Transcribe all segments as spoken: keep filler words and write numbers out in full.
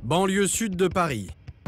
Banlieue sud de Paris.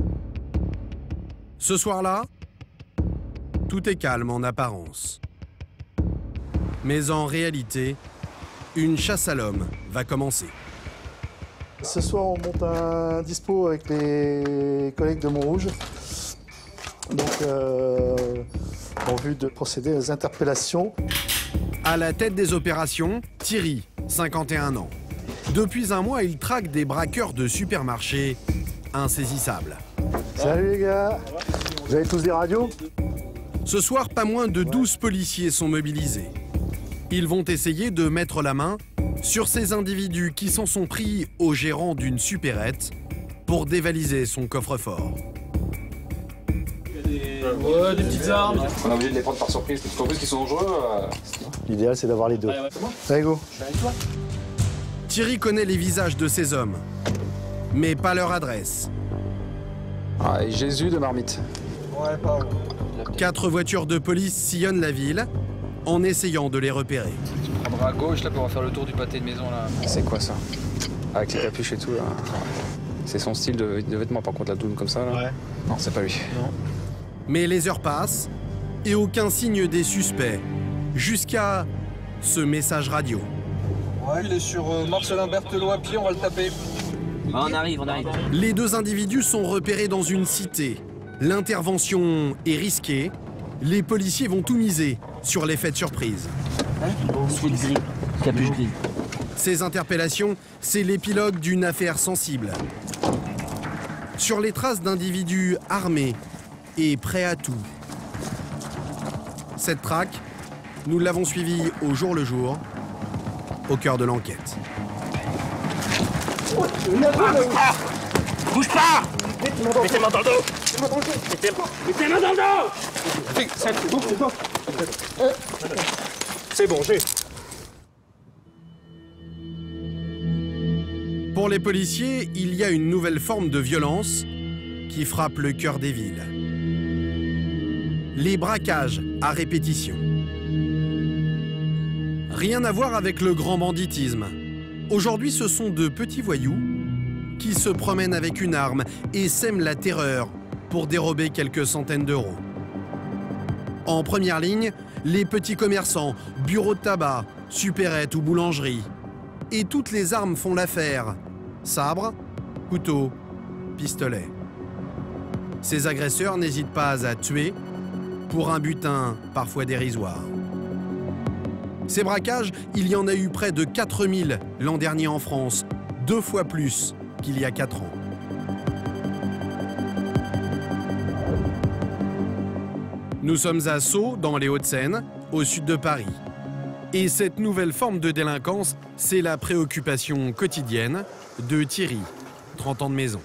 Ce soir-là, tout est calme en apparence. Mais en réalité, une chasse à l'homme va commencer. Ce soir, on monte un dispo avec les collègues de Montrouge. Donc, euh, en vue de procéder aux interpellations. À la tête des opérations, Thierry, cinquante et un ans. Depuis un mois, il traque des braqueurs de supermarchés insaisissables. Salut les gars, vous avez tous des radios? Ce soir, pas moins de douze policiers sont mobilisés. Ils vont essayer de mettre la main sur ces individus qui s'en sont pris au gérant d'une supérette pour dévaliser son coffre-fort. Ouais, des petites armes. On est obligé de les prendre par surprise, parce qu'en plus qu'ils sont dangereux. Euh... L'idéal, c'est d'avoir les deux. Allez, ouais, c'est bon. Allez, go. Je suis avec toi. Thierry connaît les visages de ces hommes, mais pas leur adresse. Ah, et Jésus de marmite. Ouais, pas haut. Quatre voitures de police sillonnent la ville en essayant de les repérer. Tu prendras à gauche là pour faire le tour du pâté de maison là. C'est quoi ça? Avec les capuches et tout là. C'est son style de, de vêtements par contre, la doune comme ça là. Ouais. Non, c'est pas lui. Non. Mais les heures passent et aucun signe des suspects, jusqu'à ce message radio. Ouais, il est sur euh, Marcelin Berthelot à pied, on va le taper. Ah, on arrive, on arrive. Les deux individus sont repérés dans une cité. L'intervention est risquée. Les policiers vont tout miser sur l'effet de surprise. C'est le gris, capuche gris. Ces interpellations, c'est l'épilogue d'une affaire sensible. Sur les traces d'individus armés et prêts à tout. Cette traque, nous l'avons suivie au jour le jour, au cœur de l'enquête. Bouge pas! Mettez main dans le dos! Mettez main dans le dos! C'est bon, j'ai. Pour les policiers, il y a une nouvelle forme de violence qui frappe le cœur des villes. Les braquages à répétition. Rien à voir avec le grand banditisme. Aujourd'hui, ce sont de petits voyous qui se promènent avec une arme et sèment la terreur pour dérober quelques centaines d'euros. En première ligne, les petits commerçants, bureaux de tabac, supérettes ou boulangeries. Et toutes les armes font l'affaire. Sabre, couteau, pistolet. Ces agresseurs n'hésitent pas à tuer pour un butin parfois dérisoire. Ces braquages, il y en a eu près de quatre mille l'an dernier en France, deux fois plus qu'il y a quatre ans. Nous sommes à Sceaux, dans les Hauts-de-Seine, au sud de Paris. Et cette nouvelle forme de délinquance, c'est la préoccupation quotidienne de Thierry, trente ans de maison.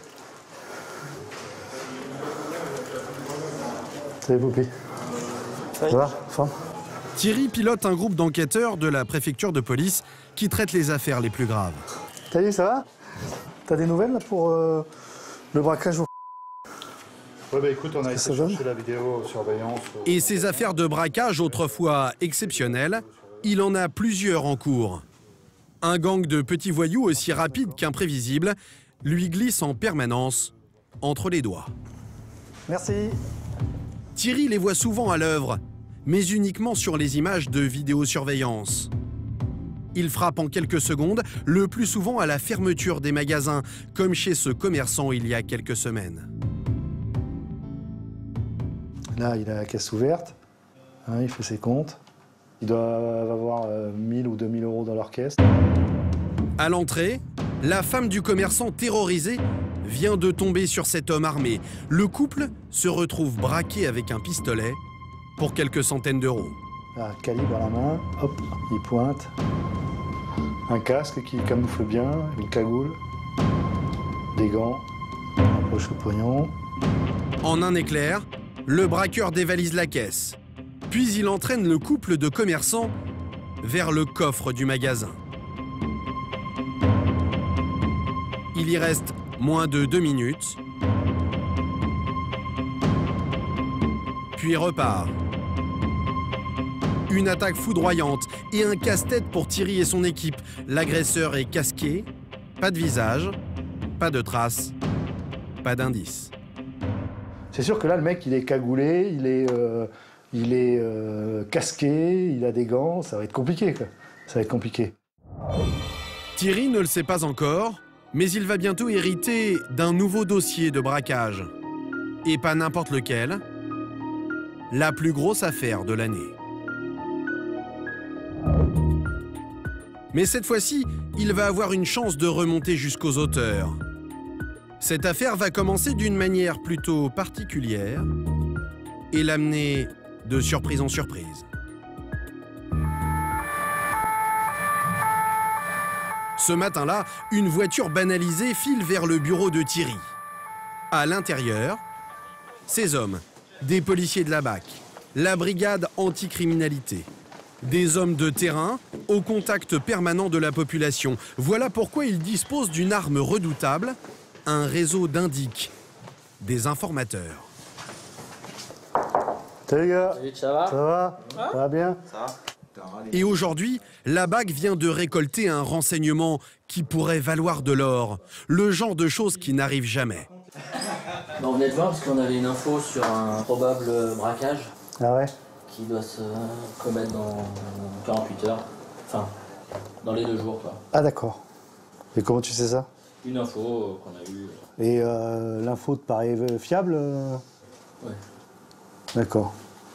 Salut, Poupée. Ça va? Fin. Thierry pilote un groupe d'enquêteurs de la préfecture de police qui traite les affaires les plus graves. Salut, ça va? T'as des nouvelles là, pour euh, le braquage au... Ouais, bah écoute, on a essayé de jeune chercher la vidéo surveillance. Et ces affaires de braquage, autrefois exceptionnelles, il en a plusieurs en cours. Un gang de petits voyous aussi rapide qu'imprévisible lui glisse en permanence entre les doigts. Merci. Thierry les voit souvent à l'œuvre, mais uniquement sur les images de vidéosurveillance. Il frappe en quelques secondes, le plus souvent à la fermeture des magasins, comme chez ce commerçant il y a quelques semaines. Là, il a la caisse ouverte, hein, il fait ses comptes. Ils doivent avoir euh, mille ou deux mille euros dans leur caisse. À l'entrée, la femme du commerçant terrorisé vient de tomber sur cet homme armé. Le couple se retrouve braqué avec un pistolet pour quelques centaines d'euros. Un calibre à la main, hop, il pointe. Un casque qui camoufle bien, une cagoule, des gants, un poche au pognon. En un éclair, le braqueur dévalise la caisse. Puis il entraîne le couple de commerçants vers le coffre du magasin. Il y reste moins de deux minutes, puis repart. Une attaque foudroyante et un casse-tête pour Thierry et son équipe. L'agresseur est casqué, pas de visage, pas de traces, pas d'indice. C'est sûr que là, le mec, il est cagoulé, il est, euh, il est euh, casqué, il a des gants, ça va être compliqué, quoi. Ça va être compliqué. Thierry ne le sait pas encore, mais il va bientôt hériter d'un nouveau dossier de braquage. Et pas n'importe lequel, la plus grosse affaire de l'année. Mais cette fois-ci, il va avoir une chance de remonter jusqu'aux auteurs. Cette affaire va commencer d'une manière plutôt particulière et l'amener de surprise en surprise. Ce matin-là, une voiture banalisée file vers le bureau de Thierry. À l'intérieur, ces hommes, des policiers de la B A C, la brigade anticriminalité, des hommes de terrain au contact permanent de la population. Voilà pourquoi ils disposent d'une arme redoutable, un réseau d'indiques, des informateurs. Salut les gars. Salut, ça va? Ça va? Ça va bien? Et aujourd'hui, la B A C vient de récolter un renseignement qui pourrait valoir de l'or, le genre de choses qui n'arrivent jamais. Bon, on venait de voir parce qu'on avait une info sur un probable braquage Ah ouais? qui doit se commettre dans quarante-huit heures, enfin, dans les deux jours, quoi. Ah d'accord. Et comment tu sais ça? Une info euh, qu'on a eue. euh, Et euh, l'info te paraît fiable? euh Ouais. D'accord.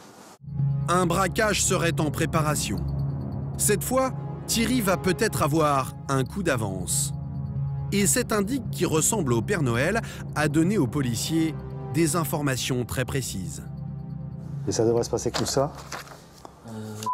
Un braquage serait en préparation. Cette fois, Thierry va peut-être avoir un coup d'avance. Et cet indique qui ressemble au Père Noël a donné aux policiers des informations très précises. Et ça devrait se passer comme ça? Euh,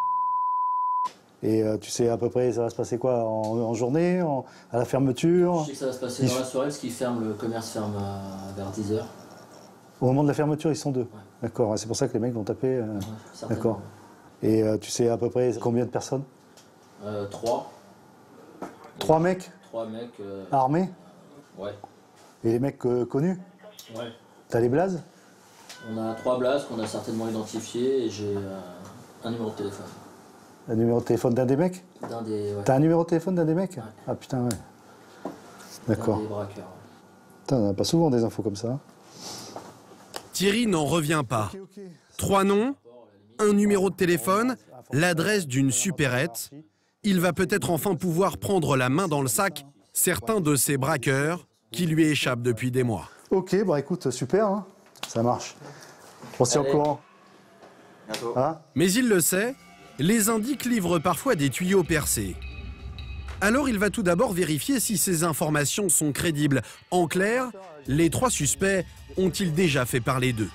Et euh, tu sais à peu près ça va se passer quoi? En, en journée? en- À la fermeture? je sais que ça va se passer dans la soirée parce qu'ils ferment, le commerce ferme euh, vers dix heures. Au moment de la fermeture, ils sont deux? D'accord, ouais, c'est pour ça que les mecs vont taper. euh, Ouais, certainement. D'accord. Et euh, tu sais à peu près combien de personnes? Euh, trois. Trois mecs Trois mecs. euh, armés? Ouais. Et les mecs euh, connus? Ouais. T'as les blazes? On a trois blasts qu'on a certainement identifiés et j'ai euh, un numéro de téléphone. Un numéro de téléphone d'un des mecs? D'un des, ouais, T'as un numéro de téléphone d'un des mecs? Ouais. Ah putain, ouais. d'un D'accord. des braqueurs. ouais. Putain, on n'a pas souvent des infos comme ça. hein. Thierry n'en revient pas. Trois noms, un numéro de téléphone, l'adresse d'une supérette. Il va peut-être enfin pouvoir prendre la main dans le sac certains de ces braqueurs qui lui échappent depuis des mois. Ok, bah écoute, super, hein. Ça marche. On s'y est au Allez. courant. Hein? Mais il le sait, les indiques livrent parfois des tuyaux percés. Alors il va tout d'abord vérifier si ces informations sont crédibles. En clair, les trois suspects ont-ils déjà fait parler d'eux?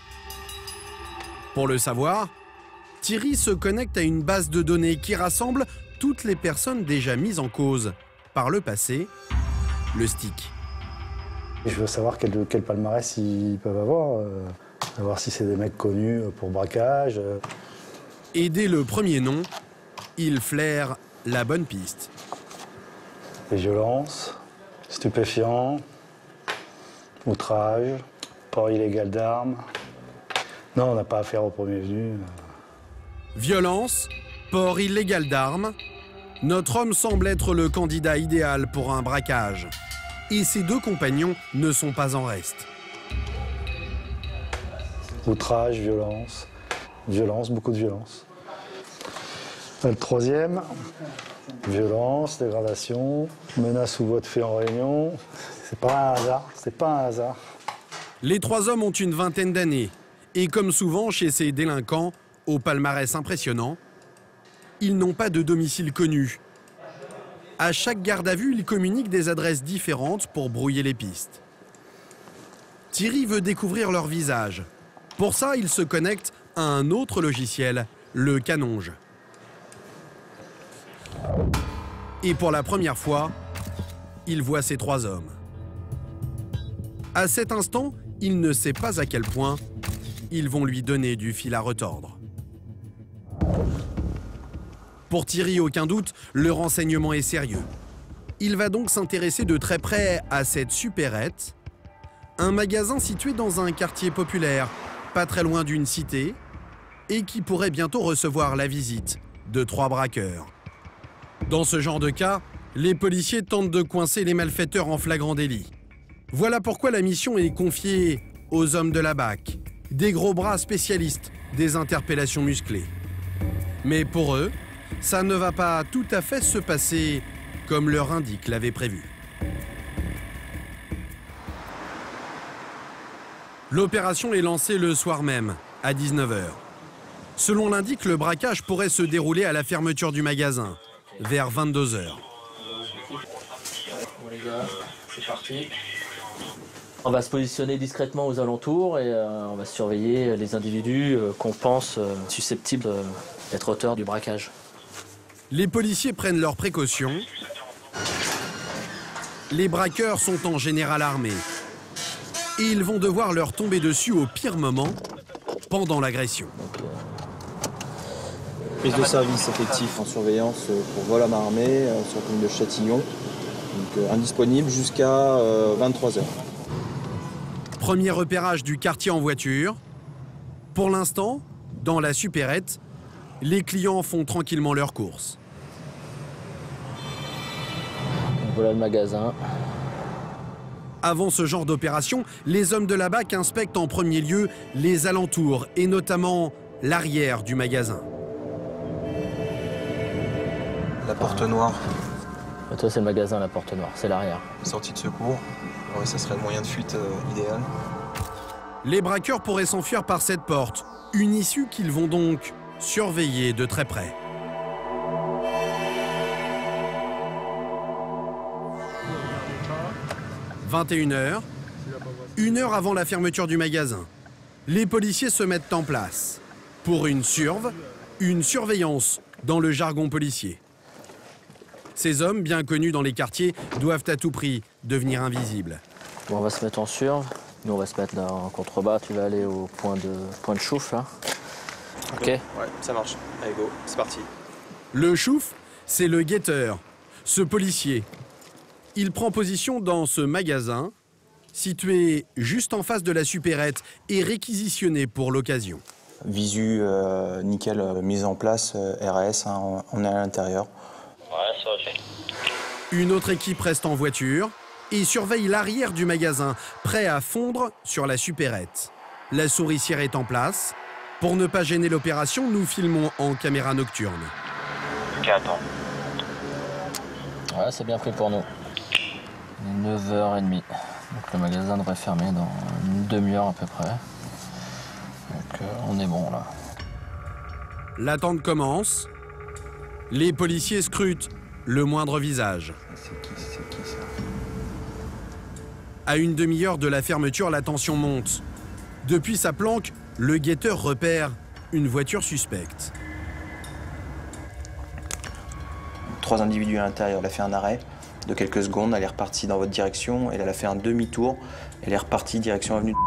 Pour le savoir, Thierry se connecte à une base de données qui rassemble toutes les personnes déjà mises en cause par le passé, le STIC. Et je veux savoir quel, quel palmarès ils peuvent avoir. Euh, savoir si c'est des mecs connus pour braquage. euh. Et dès le premier nom, il flaire la bonne piste. Des violences, stupéfiants, outrage, port illégal d'armes. Non, on n'a pas affaire au premier venu. Violence, port illégal d'armes. Notre homme semble être le candidat idéal pour un braquage. Et ses deux compagnons ne sont pas en reste. Outrage, violence, violence, beaucoup de violence. Le troisième, violence, dégradation, menace ou voie de fait en réunion. C'est pas un hasard, c'est pas un hasard. Les trois hommes ont une vingtaine d'années. Et comme souvent chez ces délinquants, au palmarès impressionnant, ils n'ont pas de domicile connu. À chaque garde à vue, ils communiquent des adresses différentes pour brouiller les pistes. Thierry veut découvrir leur visage. Pour ça, il se connecte à un autre logiciel, le Canonge. Et pour la première fois, il voit ces trois hommes. À cet instant, il ne sait pas à quel point ils vont lui donner du fil à retordre. Pour Thierry, aucun doute, le renseignement est sérieux. Il va donc s'intéresser de très près à cette supérette, un magasin situé dans un quartier populaire, pas très loin d'une cité, et qui pourrait bientôt recevoir la visite de trois braqueurs. Dans ce genre de cas, les policiers tentent de coincer les malfaiteurs en flagrant délit. Voilà pourquoi la mission est confiée aux hommes de la B A C, des gros bras spécialistes des interpellations musclées. Mais pour eux, ça ne va pas tout à fait se passer comme leur indique l'avait prévu. L'opération est lancée le soir même, à dix-neuf heures. Selon l'indique, le braquage pourrait se dérouler à la fermeture du magasin, vers vingt-deux heures. Bon les gars, c'est parti. On va se positionner discrètement aux alentours et euh, on va surveiller les individus euh, qu'on pense euh, susceptibles euh, d'être auteurs du braquage. Les policiers prennent leurs précautions. Les braqueurs sont en général armés. Et ils vont devoir leur tomber dessus au pire moment, pendant l'agression. Prise de service effectif en surveillance pour vol à main armée sur la commune de Châtillon. Donc, euh, indisponible jusqu'à euh, vingt-trois heures. Premier repérage du quartier en voiture. Pour l'instant, dans la supérette, les clients font tranquillement leurs courses. Donc voilà le magasin. Avant ce genre d'opération, les hommes de la B A C inspectent en premier lieu les alentours et notamment l'arrière du magasin. La porte noire. Et toi c'est le magasin, la porte noire, c'est l'arrière. Sortie de secours. Ouais, ça serait le moyen de fuite euh, idéal. Les braqueurs pourraient s'enfuir par cette porte, une issue qu'ils vont donc surveiller de très près. vingt et une heures, une heure avant la fermeture du magasin. Les policiers se mettent en place pour une surve, une surveillance dans le jargon policier. Ces hommes, bien connus dans les quartiers, doivent à tout prix devenir invisibles. Bon, on va se mettre en surve. Nous, on va se mettre là en contrebas. Tu vas aller au point de, point de chouffe, là. Ok. Ouais, ça marche. Allez, go, c'est parti. Le chouf, c'est le guetteur, ce policier. Il prend position dans ce magasin, situé juste en face de la supérette et réquisitionné pour l'occasion. Visu euh, nickel, euh, mise en place, euh, R A S, hein, on, on est à l'intérieur. Ouais, ça va. Une autre équipe reste en voiture et surveille l'arrière du magasin, prêt à fondre sur la supérette. La souricière est en place. Pour ne pas gêner l'opération, nous filmons en caméra nocturne. Ok, attends. Ouais, c'est bien pris pour nous. neuf heures trente. Donc le magasin devrait fermer dans une demi-heure à peu près. Donc euh, on est bon là. L'attente commence. Les policiers scrutent le moindre visage. C'est qui, c'est qui ça? À une demi-heure de la fermeture, la tension monte. Depuis sa planque, le guetteur repère une voiture suspecte. Trois individus à l'intérieur. Elle a fait un arrêt de quelques secondes. Elle est repartie dans votre direction. Et elle a fait un demi-tour. Elle est repartie direction avenue.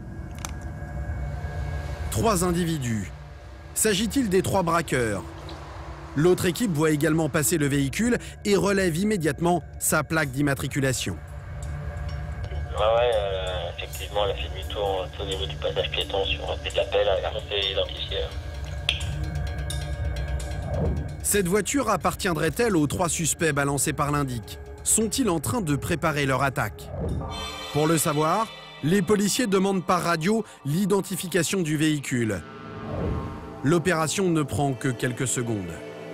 Trois individus. S'agit-il des trois braqueurs? L'autre équipe voit également passer le véhicule et relève immédiatement sa plaque d'immatriculation. Ouais, ouais, euh, effectivement, elle a fait demi-tour au niveau du passage piéton sur des appels, on s'est identifié. Cette voiture appartiendrait-elle aux trois suspects balancés par l'indique? Sont-ils en train de préparer leur attaque? Pour le savoir, les policiers demandent par radio l'identification du véhicule. L'opération ne prend que quelques secondes.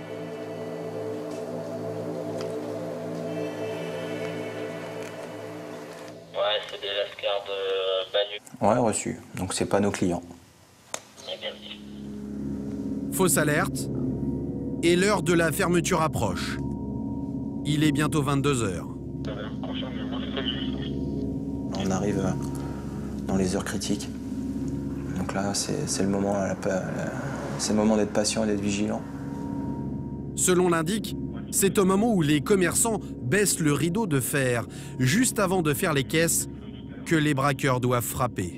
Ouais, c'est des lascars de Banu. Ouais, reçu. Donc c'est pas nos clients. Eh bien dit. Fausse alerte. Et l'heure de la fermeture approche. Il est bientôt vingt-deux heures. On arrive dans les heures critiques. Donc là, c'est le moment, c'est le moment d'être patient et d'être vigilant. Selon l'indique, c'est au moment où les commerçants baissent le rideau de fer, juste avant de faire les caisses, que les braqueurs doivent frapper.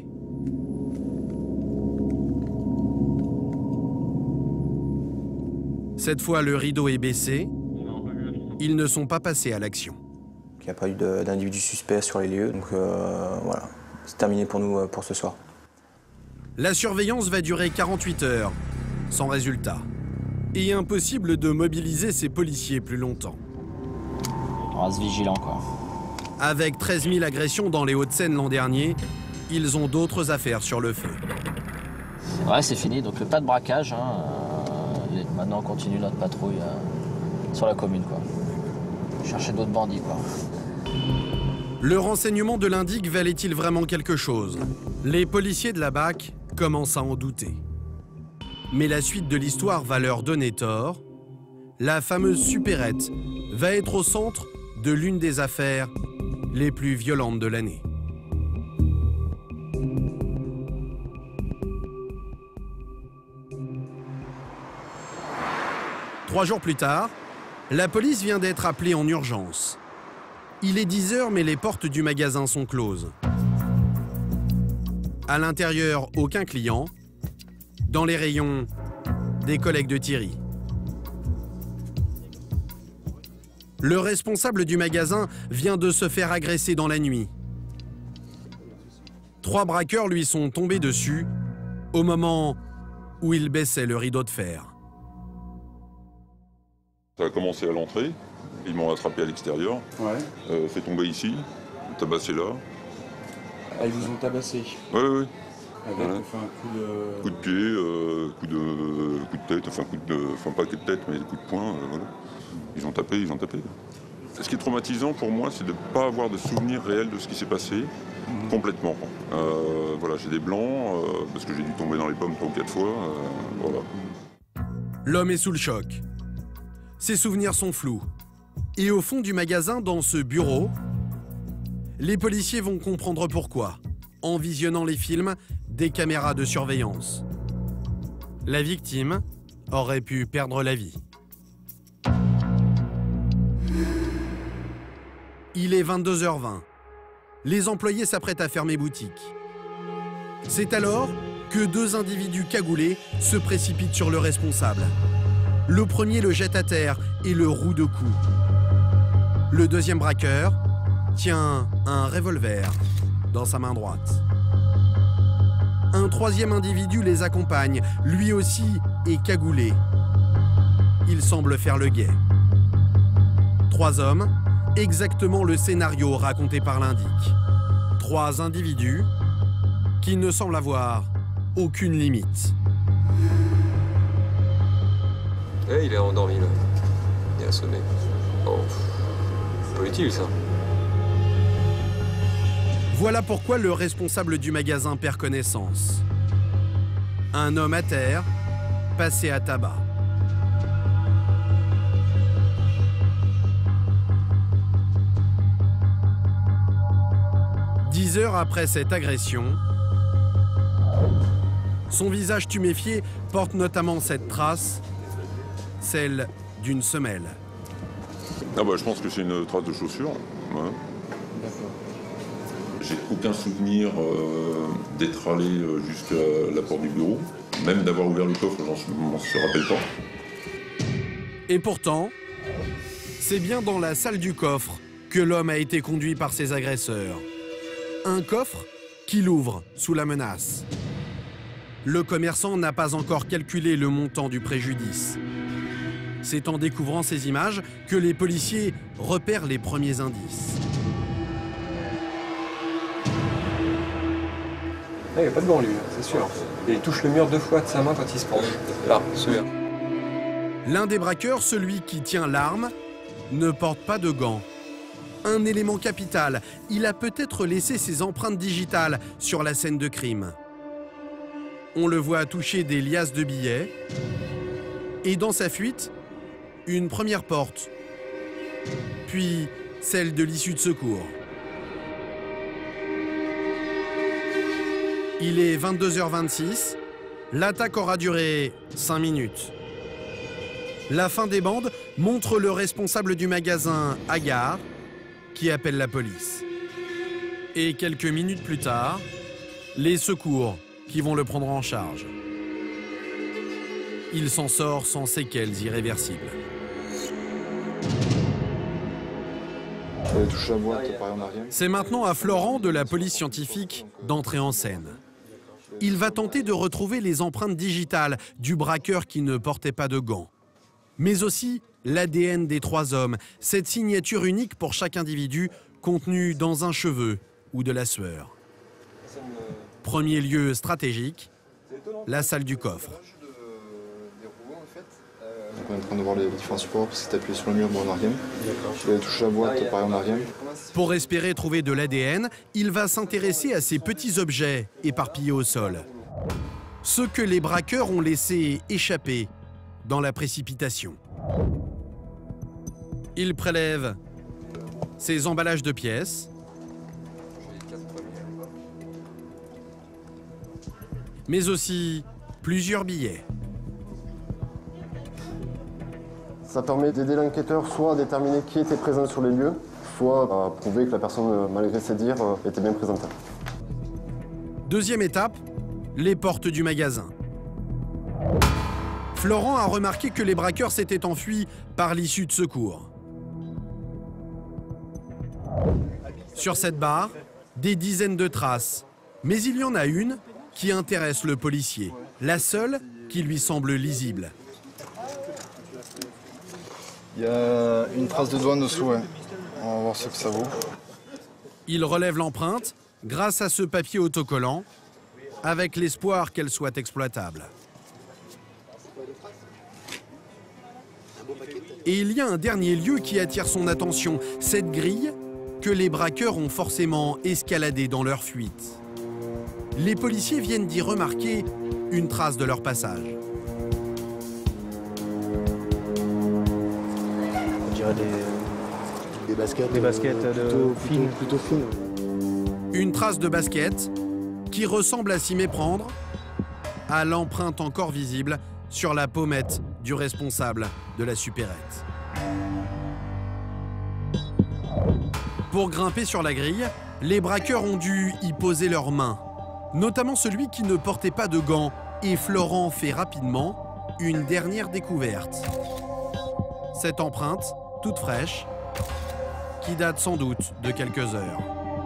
Cette fois, le rideau est baissé. Ils ne sont pas passés à l'action. Il n'y a pas eu d'individu suspect sur les lieux, donc euh, voilà, c'est terminé pour nous pour ce soir. La surveillance va durer quarante-huit heures, sans résultat. Et impossible de mobiliser ces policiers plus longtemps. On reste vigilant, quoi. Avec treize mille agressions dans les Hauts-de-Seine l'an dernier, ils ont d'autres affaires sur le feu. Ouais, c'est fini, donc pas de braquage. Hein. Euh, maintenant, on continue notre patrouille euh, sur la commune, quoi. Chercher d'autres bandits, quoi. Le renseignement de l'Indic valait-il vraiment quelque chose? Les policiers de la B A C commencent à en douter. Mais la suite de l'histoire va leur donner tort. La fameuse supérette va être au centre de l'une des affaires les plus violentes de l'année. Trois jours plus tard, la police vient d'être appelée en urgence. Il est dix heures, mais les portes du magasin sont closes. À l'intérieur, aucun client. Dans les rayons, des collègues de Thierry. Le responsable du magasin vient de se faire agresser dans la nuit. Trois braqueurs lui sont tombés dessus au moment où il baissait le rideau de fer. Ça a commencé à l'entrée, ils m'ont attrapé à l'extérieur, Ouais. euh, fait tomber ici, tabassé là. Ah, ils vous ont tabassé. Oui, oui. Avec Voilà. enfin, un coup de... Coup de pied, euh, coup, de, coup de tête, enfin, coup de, enfin pas coup de tête, mais coup de poing, euh, voilà. Ils ont tapé, ils ont tapé. Ce qui est traumatisant pour moi, c'est de ne pas avoir de souvenir réel de ce qui s'est passé, mmh. complètement. Euh, voilà, j'ai des blancs, euh, parce que j'ai dû tomber dans les pommes trois ou quatre fois, euh, voilà. L'homme est sous le choc. Ses souvenirs sont flous. Et au fond du magasin, dans ce bureau, les policiers vont comprendre pourquoi, en visionnant les films des caméras de surveillance. La victime aurait pu perdre la vie. Il est vingt-deux heures vingt. Les employés s'apprêtent à fermer boutique. C'est alors que deux individus cagoulés se précipitent sur le responsable. Le premier le jette à terre et le roue de coups. Le deuxième braqueur tient un revolver dans sa main droite. Un troisième individu les accompagne, lui aussi est cagoulé. Il semble faire le guet. Trois hommes, exactement le scénario raconté par l'Indic. Trois individus qui ne semblent avoir aucune limite. Eh, il est endormi là. Il est assommé. Oh, c'est pas utile ça. Voilà pourquoi le responsable du magasin perd connaissance. Un homme à terre, passé à tabac. Dix heures après cette agression, son visage tuméfié porte notamment cette trace, celle d'une semelle. Ah bah, je pense que c'est une trace de chaussure. Ouais. D'accord. J'ai aucun souvenir euh, d'être allé euh, jusqu'à la porte du bureau, même d'avoir ouvert le coffre, j'en m'en rappelle pas. Et pourtant, c'est bien dans la salle du coffre que l'homme a été conduit par ses agresseurs. Un coffre qu'il ouvre sous la menace. Le commerçant n'a pas encore calculé le montant du préjudice. C'est en découvrant ces images que les policiers repèrent les premiers indices. Il n'y a pas de gants lui, c'est sûr. Et il touche le mur deux fois de sa main quand il se penche. Là, celui-là. L'un des braqueurs, celui qui tient l'arme, ne porte pas de gants. Un élément capital, il a peut-être laissé ses empreintes digitales sur la scène de crime. On le voit toucher des liasses de billets. Et dans sa fuite, une première porte, puis celle de l'issue de secours. Il est vingt-deux heures vingt-six, l'attaque aura duré cinq minutes. La fin des bandes montre le responsable du magasin Agar qui appelle la police. Et quelques minutes plus tard, les secours qui vont le prendre en charge. Il s'en sort sans séquelles irréversibles. C'est maintenant à Florent de la police scientifique d'entrer en scène. Il va tenter de retrouver les empreintes digitales du braqueur qui ne portait pas de gants. Mais aussi l'A D N des trois hommes, cette signature unique pour chaque individu contenues dans un cheveu ou de la sueur. Premier lieu stratégique, la salle du coffre. Donc on est en train de voir les différents supports parce que c'est appuyé sur le mur, bon, on n'a rien. Tu vas toucher la boîte, pareil, on n'a rien. Pour espérer trouver de l'A D N, il va s'intéresser à ces petits objets éparpillés au sol. Ceux que les braqueurs ont laissés échapper dans la précipitation. Il prélève ces emballages de pièces, mais aussi plusieurs billets. Ça permet d'aider l'enquêteur soit à déterminer qui était présent sur les lieux, soit à prouver que la personne, malgré ses dires, était bien présente. Deuxième étape, les portes du magasin. Florent a remarqué que les braqueurs s'étaient enfuis par l'issue de secours. Sur cette barre, des dizaines de traces, mais il y en a une qui intéresse le policier, la seule qui lui semble lisible. Il y a une trace de doigt dessous, ouais. On va voir ce que ça vaut. Il relève l'empreinte grâce à ce papier autocollant, avec l'espoir qu'elle soit exploitable. Et il y a un dernier lieu qui attire son attention, cette grille que les braqueurs ont forcément escaladée dans leur fuite. Les policiers viennent d'y remarquer une trace de leur passage. On dirait des, des baskets, des baskets de plutôt, fines. Plutôt, plutôt fines. Une trace de basket qui ressemble à s'y méprendre à l'empreinte encore visible sur la pommette du responsable de la supérette. Pour grimper sur la grille, les braqueurs ont dû y poser leurs mains, notamment celui qui ne portait pas de gants, et Florent fait rapidement une dernière découverte. Cette empreinte, toute fraîche, qui date sans doute de quelques heures.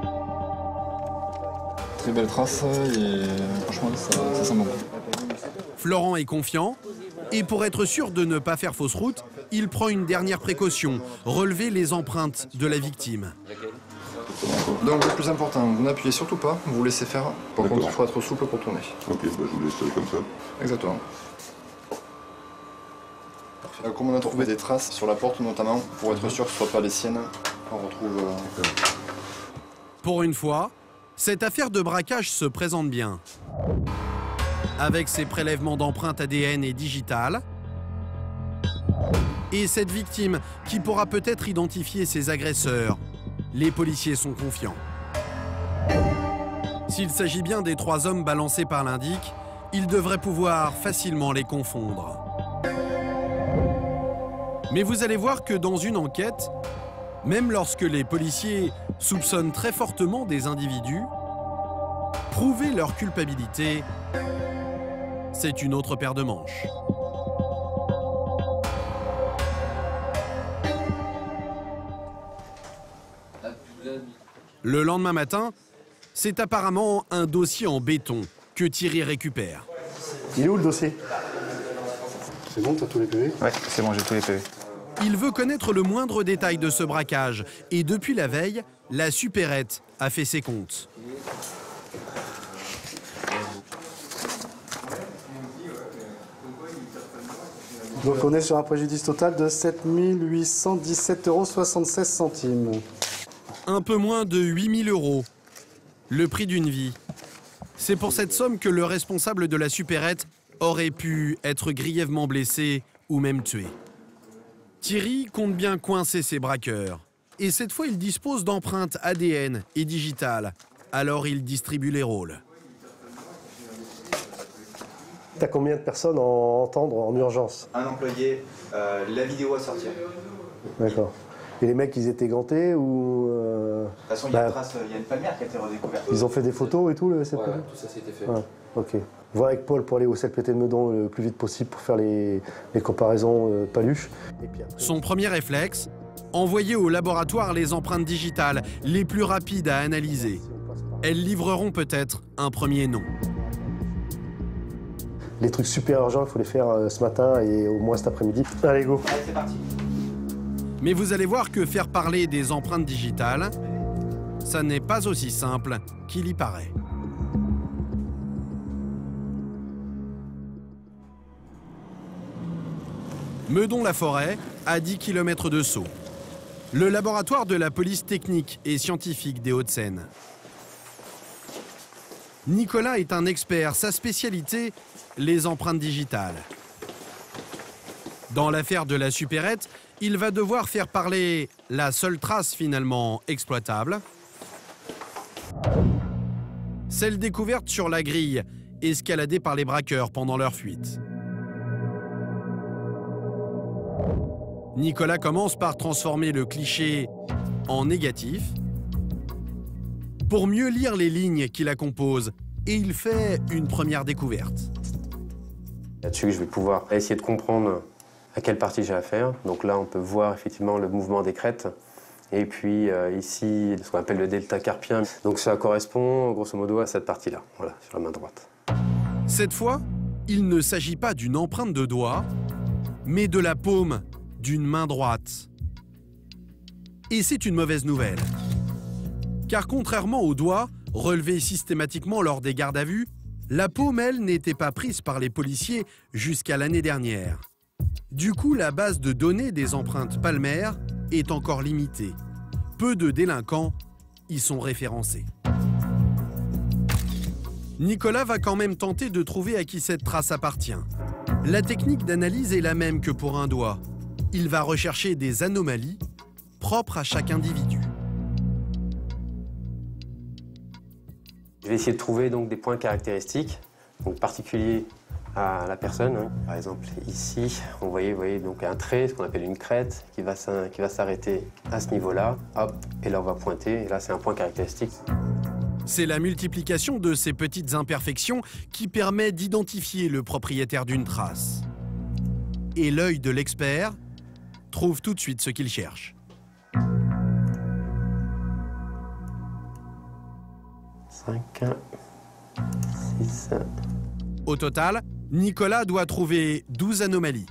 Très belle trace et franchement ça, ça sent bon. Florent est confiant et pour être sûr de ne pas faire fausse route, il prend une dernière précaution, relever les empreintes de la victime. Donc le plus important, vous n'appuyez surtout pas, vous vous laissez faire. Par contre, il faut être souple pour tourner. Ok, bah je vous laisse comme ça. Exactement. Parfait. Comme on a trouvé des traces sur la porte notamment, pour être sûr que ce ne soit pas les siennes, on retrouve... Euh... Pour une fois, cette affaire de braquage se présente bien. Avec ses prélèvements d'empreintes A D N et digitales, et cette victime qui pourra peut-être identifier ses agresseurs, les policiers sont confiants. S'il s'agit bien des trois hommes balancés par l'indic, ils devraient pouvoir facilement les confondre. Mais vous allez voir que dans une enquête, même lorsque les policiers soupçonnent très fortement des individus, prouver leur culpabilité, c'est une autre paire de manches. Le lendemain matin, c'est apparemment un dossier en béton que Thierry récupère. Il est où le dossier? C'est bon, t'as tous les P V? Ouais, c'est bon, j'ai tous les P V. Il veut connaître le moindre détail de ce braquage et depuis la veille, la supérette a fait ses comptes. Donc on est sur un préjudice total de sept mille huit cent dix-sept euros soixante-seize centimes. Un peu moins de huit mille euros. Le prix d'une vie. C'est pour cette somme que le responsable de la supérette aurait pu être grièvement blessé ou même tué. Thierry compte bien coincer ses braqueurs. Et cette fois, il dispose d'empreintes A D N et digitales. Alors il distribue les rôles. T'as combien de personnes à entendre en urgence? Un employé, euh, la vidéo à sortir. D'accord. Et les mecs, ils étaient gantés ou... Euh... De toute façon, il y a une trace, il y a une palmière qui a été redécouverte. Ils ont fait des photos et tout, le C P T? Ouais, tout ça c'était fait. Ouais, ok. Voir avec Paul pour aller au C P T de Meudon le plus vite possible pour faire les, les comparaisons euh, paluches. Et puis après... Son premier réflexe, envoyer au laboratoire les empreintes digitales les plus rapides à analyser. Elles livreront peut-être un premier nom. Les trucs super urgents, il faut les faire euh, ce matin et au moins cet après-midi. Allez, go. Allez, c'est parti. Mais vous allez voir que faire parler des empreintes digitales, ça n'est pas aussi simple qu'il y paraît. Meudon-la-Forêt, à dix kilomètres de Sceaux. Le laboratoire de la police technique et scientifique des Hauts-de-Seine. Nicolas est un expert, sa spécialité, les empreintes digitales. Dans l'affaire de la supérette, il va devoir faire parler la seule trace finalement exploitable, celle découverte sur la grille, escaladée par les braqueurs pendant leur fuite. Nicolas commence par transformer le cliché en négatif pour mieux lire les lignes qui la composent, et il fait une première découverte. Là-dessus, je vais pouvoir essayer de comprendre à quelle partie j'ai affaire. Donc là, on peut voir effectivement le mouvement des crêtes. Et puis euh, ici, ce qu'on appelle le delta carpien. Donc ça correspond grosso modo à cette partie-là, voilà, sur la main droite. Cette fois, il ne s'agit pas d'une empreinte de doigt, mais de la paume d'une main droite. Et c'est une mauvaise nouvelle. Car contrairement aux doigts, relevés systématiquement lors des gardes à vue, la paume, elle, n'était pas prise par les policiers jusqu'à l'année dernière. Du coup, la base de données des empreintes palmaires est encore limitée. Peu de délinquants y sont référencés. Nicolas va quand même tenter de trouver à qui cette trace appartient. La technique d'analyse est la même que pour un doigt. Il va rechercher des anomalies propres à chaque individu. Je vais essayer de trouver donc des points caractéristiques, donc particuliers à la personne. Hein. Par exemple, ici, on voyait, vous voyez donc un trait, ce qu'on appelle une crête, qui va s'arrêter à ce niveau-là. Hop, et là on va pointer, et là c'est un point caractéristique. C'est la multiplication de ces petites imperfections qui permet d'identifier le propriétaire d'une trace. Et l'œil de l'expert trouve tout de suite ce qu'il cherche. cinq, six... Au total, Nicolas doit trouver douze anomalies.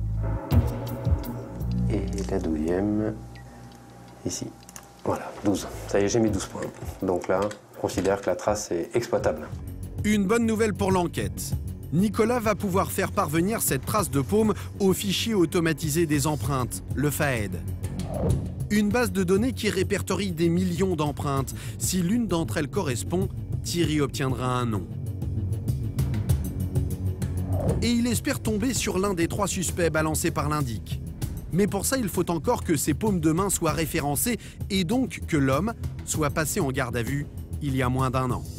Et la douzième, ici. Voilà, douze. Ça y est, j'ai mis douze points. Donc là, je considère que la trace est exploitable. Une bonne nouvelle pour l'enquête. Nicolas va pouvoir faire parvenir cette trace de paume au fichier automatisé des empreintes, le FAED. Une base de données qui répertorie des millions d'empreintes. Si l'une d'entre elles correspond, Thierry obtiendra un nom. Et il espère tomber sur l'un des trois suspects balancés par l'indic. Mais pour ça, il faut encore que ces paumes de main soient référencées et donc que l'homme soit passé en garde à vue il y a moins d'un an.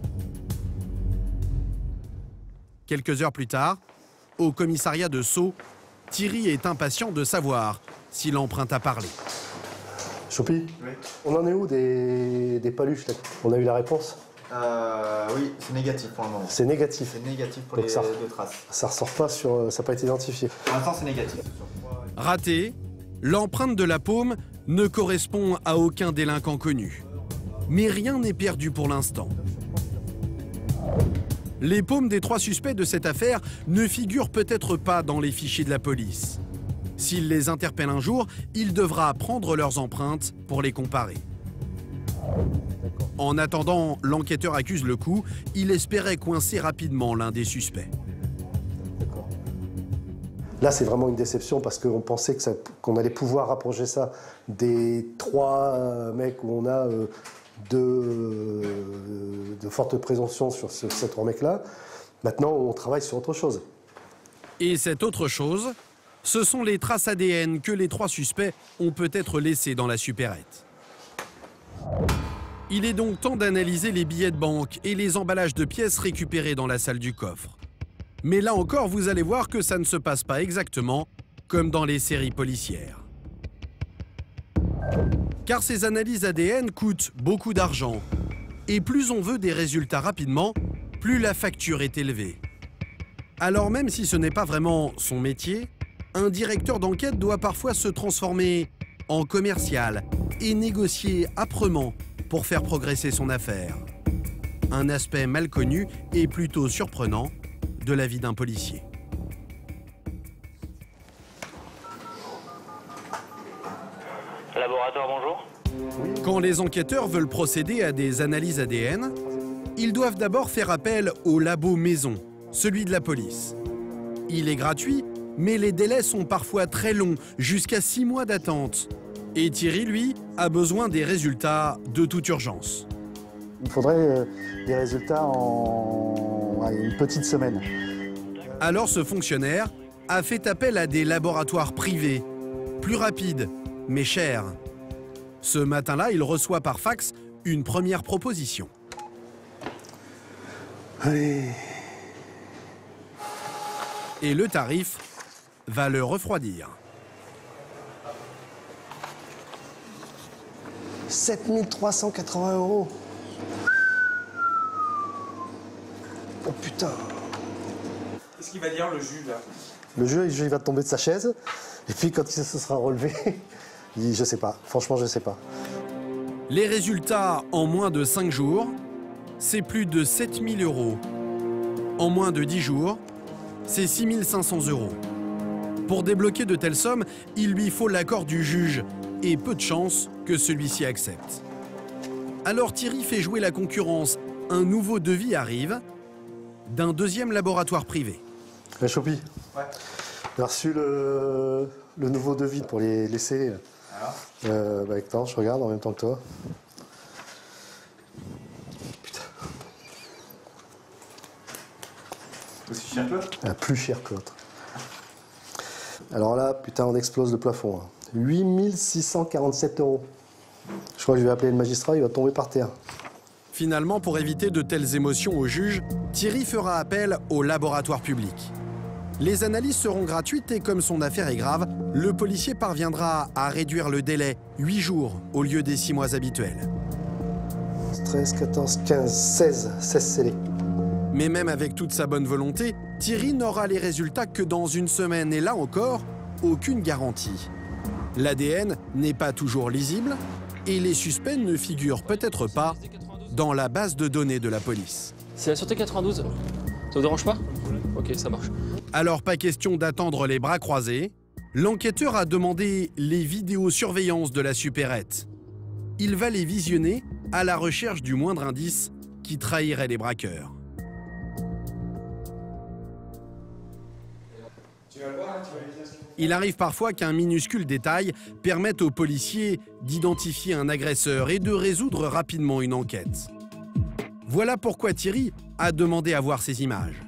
Quelques heures plus tard, au commissariat de Sceaux, Thierry est impatient de savoir si l'empreinte a parlé. Choupi, oui. On en est où des, des paluches là? On a eu la réponse? euh, Oui, c'est négatif pour le moment. C'est négatif. C'est négatif pour donc les ça, deux traces. Ça ressort pas sur... ça n'a pas été identifié. Pour l'instant, c'est négatif. Raté, l'empreinte de la paume ne correspond à aucun délinquant connu. Mais rien n'est perdu pour l'instant. Les paumes des trois suspects de cette affaire ne figurent peut-être pas dans les fichiers de la police. S'il les interpelle un jour, il devra prendre leurs empreintes pour les comparer. En attendant, l'enquêteur accuse le coup. Il espérait coincer rapidement l'un des suspects. Là, c'est vraiment une déception parce qu'on pensait que ça, qu'on allait pouvoir rapprocher ça des trois euh, mecs où on a euh, de, euh, de fortes présomptions sur ce, ces trois mecs-là. Maintenant, on travaille sur autre chose. Et cette autre chose, ce sont les traces A D N que les trois suspects ont peut-être laissées dans la supérette. Il est donc temps d'analyser les billets de banque et les emballages de pièces récupérés dans la salle du coffre. Mais là encore, vous allez voir que ça ne se passe pas exactement comme dans les séries policières. Car ces analyses A D N coûtent beaucoup d'argent. Et plus on veut des résultats rapidement, plus la facture est élevée. Alors même si ce n'est pas vraiment son métier, un directeur d'enquête doit parfois se transformer en commercial et négocier âprement pour faire progresser son affaire. Un aspect mal connu et plutôt surprenant de la vie d'un policier. Laboratoire, bonjour. Quand Quand les enquêteurs veulent procéder à des analyses A D N, ils doivent d'abord faire appel au labo maison, celui de la police. Il est gratuit, mais les délais sont parfois très longs, jusqu'à six mois d'attente. Et Thierry, lui, a besoin des résultats de toute urgence. Il faudrait euh, des résultats en ouais, une petite semaine. Alors ce fonctionnaire a fait appel à des laboratoires privés, plus rapides, mais chers. Ce matin-là, il reçoit par fax une première proposition. Allez. Et le tarif va le refroidir. sept mille trois cent quatre-vingts euros. Oh putain. Qu'est-ce qu'il va dire le juge là? Le juge, il va tomber de sa chaise, et puis quand il se sera relevé, il, je sais pas. Franchement, je sais pas. Les résultats en moins de cinq jours, c'est plus de sept mille euros. En moins de dix jours, c'est six mille cinq cents euros. Pour débloquer de telles sommes, il lui faut l'accord du juge et peu de chances que celui-ci accepte. Alors Thierry fait jouer la concurrence. Un nouveau devis arrive d'un deuxième laboratoire privé. La Choupi, ouais. J'ai reçu le, le nouveau devis pour les laisser. Alors euh, bah, attends, je regarde en même temps que toi. Putain. Aussi cher que l'autre? Ah, plus cher que l'autre. Alors là, putain, on explose le plafond. Hein. huit mille six cent quarante-sept euros. Je crois que je vais appeler le magistrat, il va tomber par terre. Finalement, pour éviter de telles émotions au juge, Thierry fera appel au laboratoire public. Les analyses seront gratuites et comme son affaire est grave, le policier parviendra à réduire le délai, huit jours au lieu des six mois habituels. treize, quatorze, quinze, seize, seize scellés. Mais même avec toute sa bonne volonté, Thierry n'aura les résultats que dans une semaine et là encore, aucune garantie. L'A D N n'est pas toujours lisible et les suspects ne figurent peut-être pas dans la base de données de la police. C'est la sûreté quatre-vingt-douze. Ça vous dérange pas? Ok, ça marche. Alors pas question d'attendre les bras croisés. L'enquêteur a demandé les vidéosurveillances de la supérette. Il va les visionner à la recherche du moindre indice qui trahirait les braqueurs. Il arrive parfois qu'un minuscule détail permette aux policiers d'identifier un agresseur et de résoudre rapidement une enquête. Voilà pourquoi Thierry a demandé à voir ces images.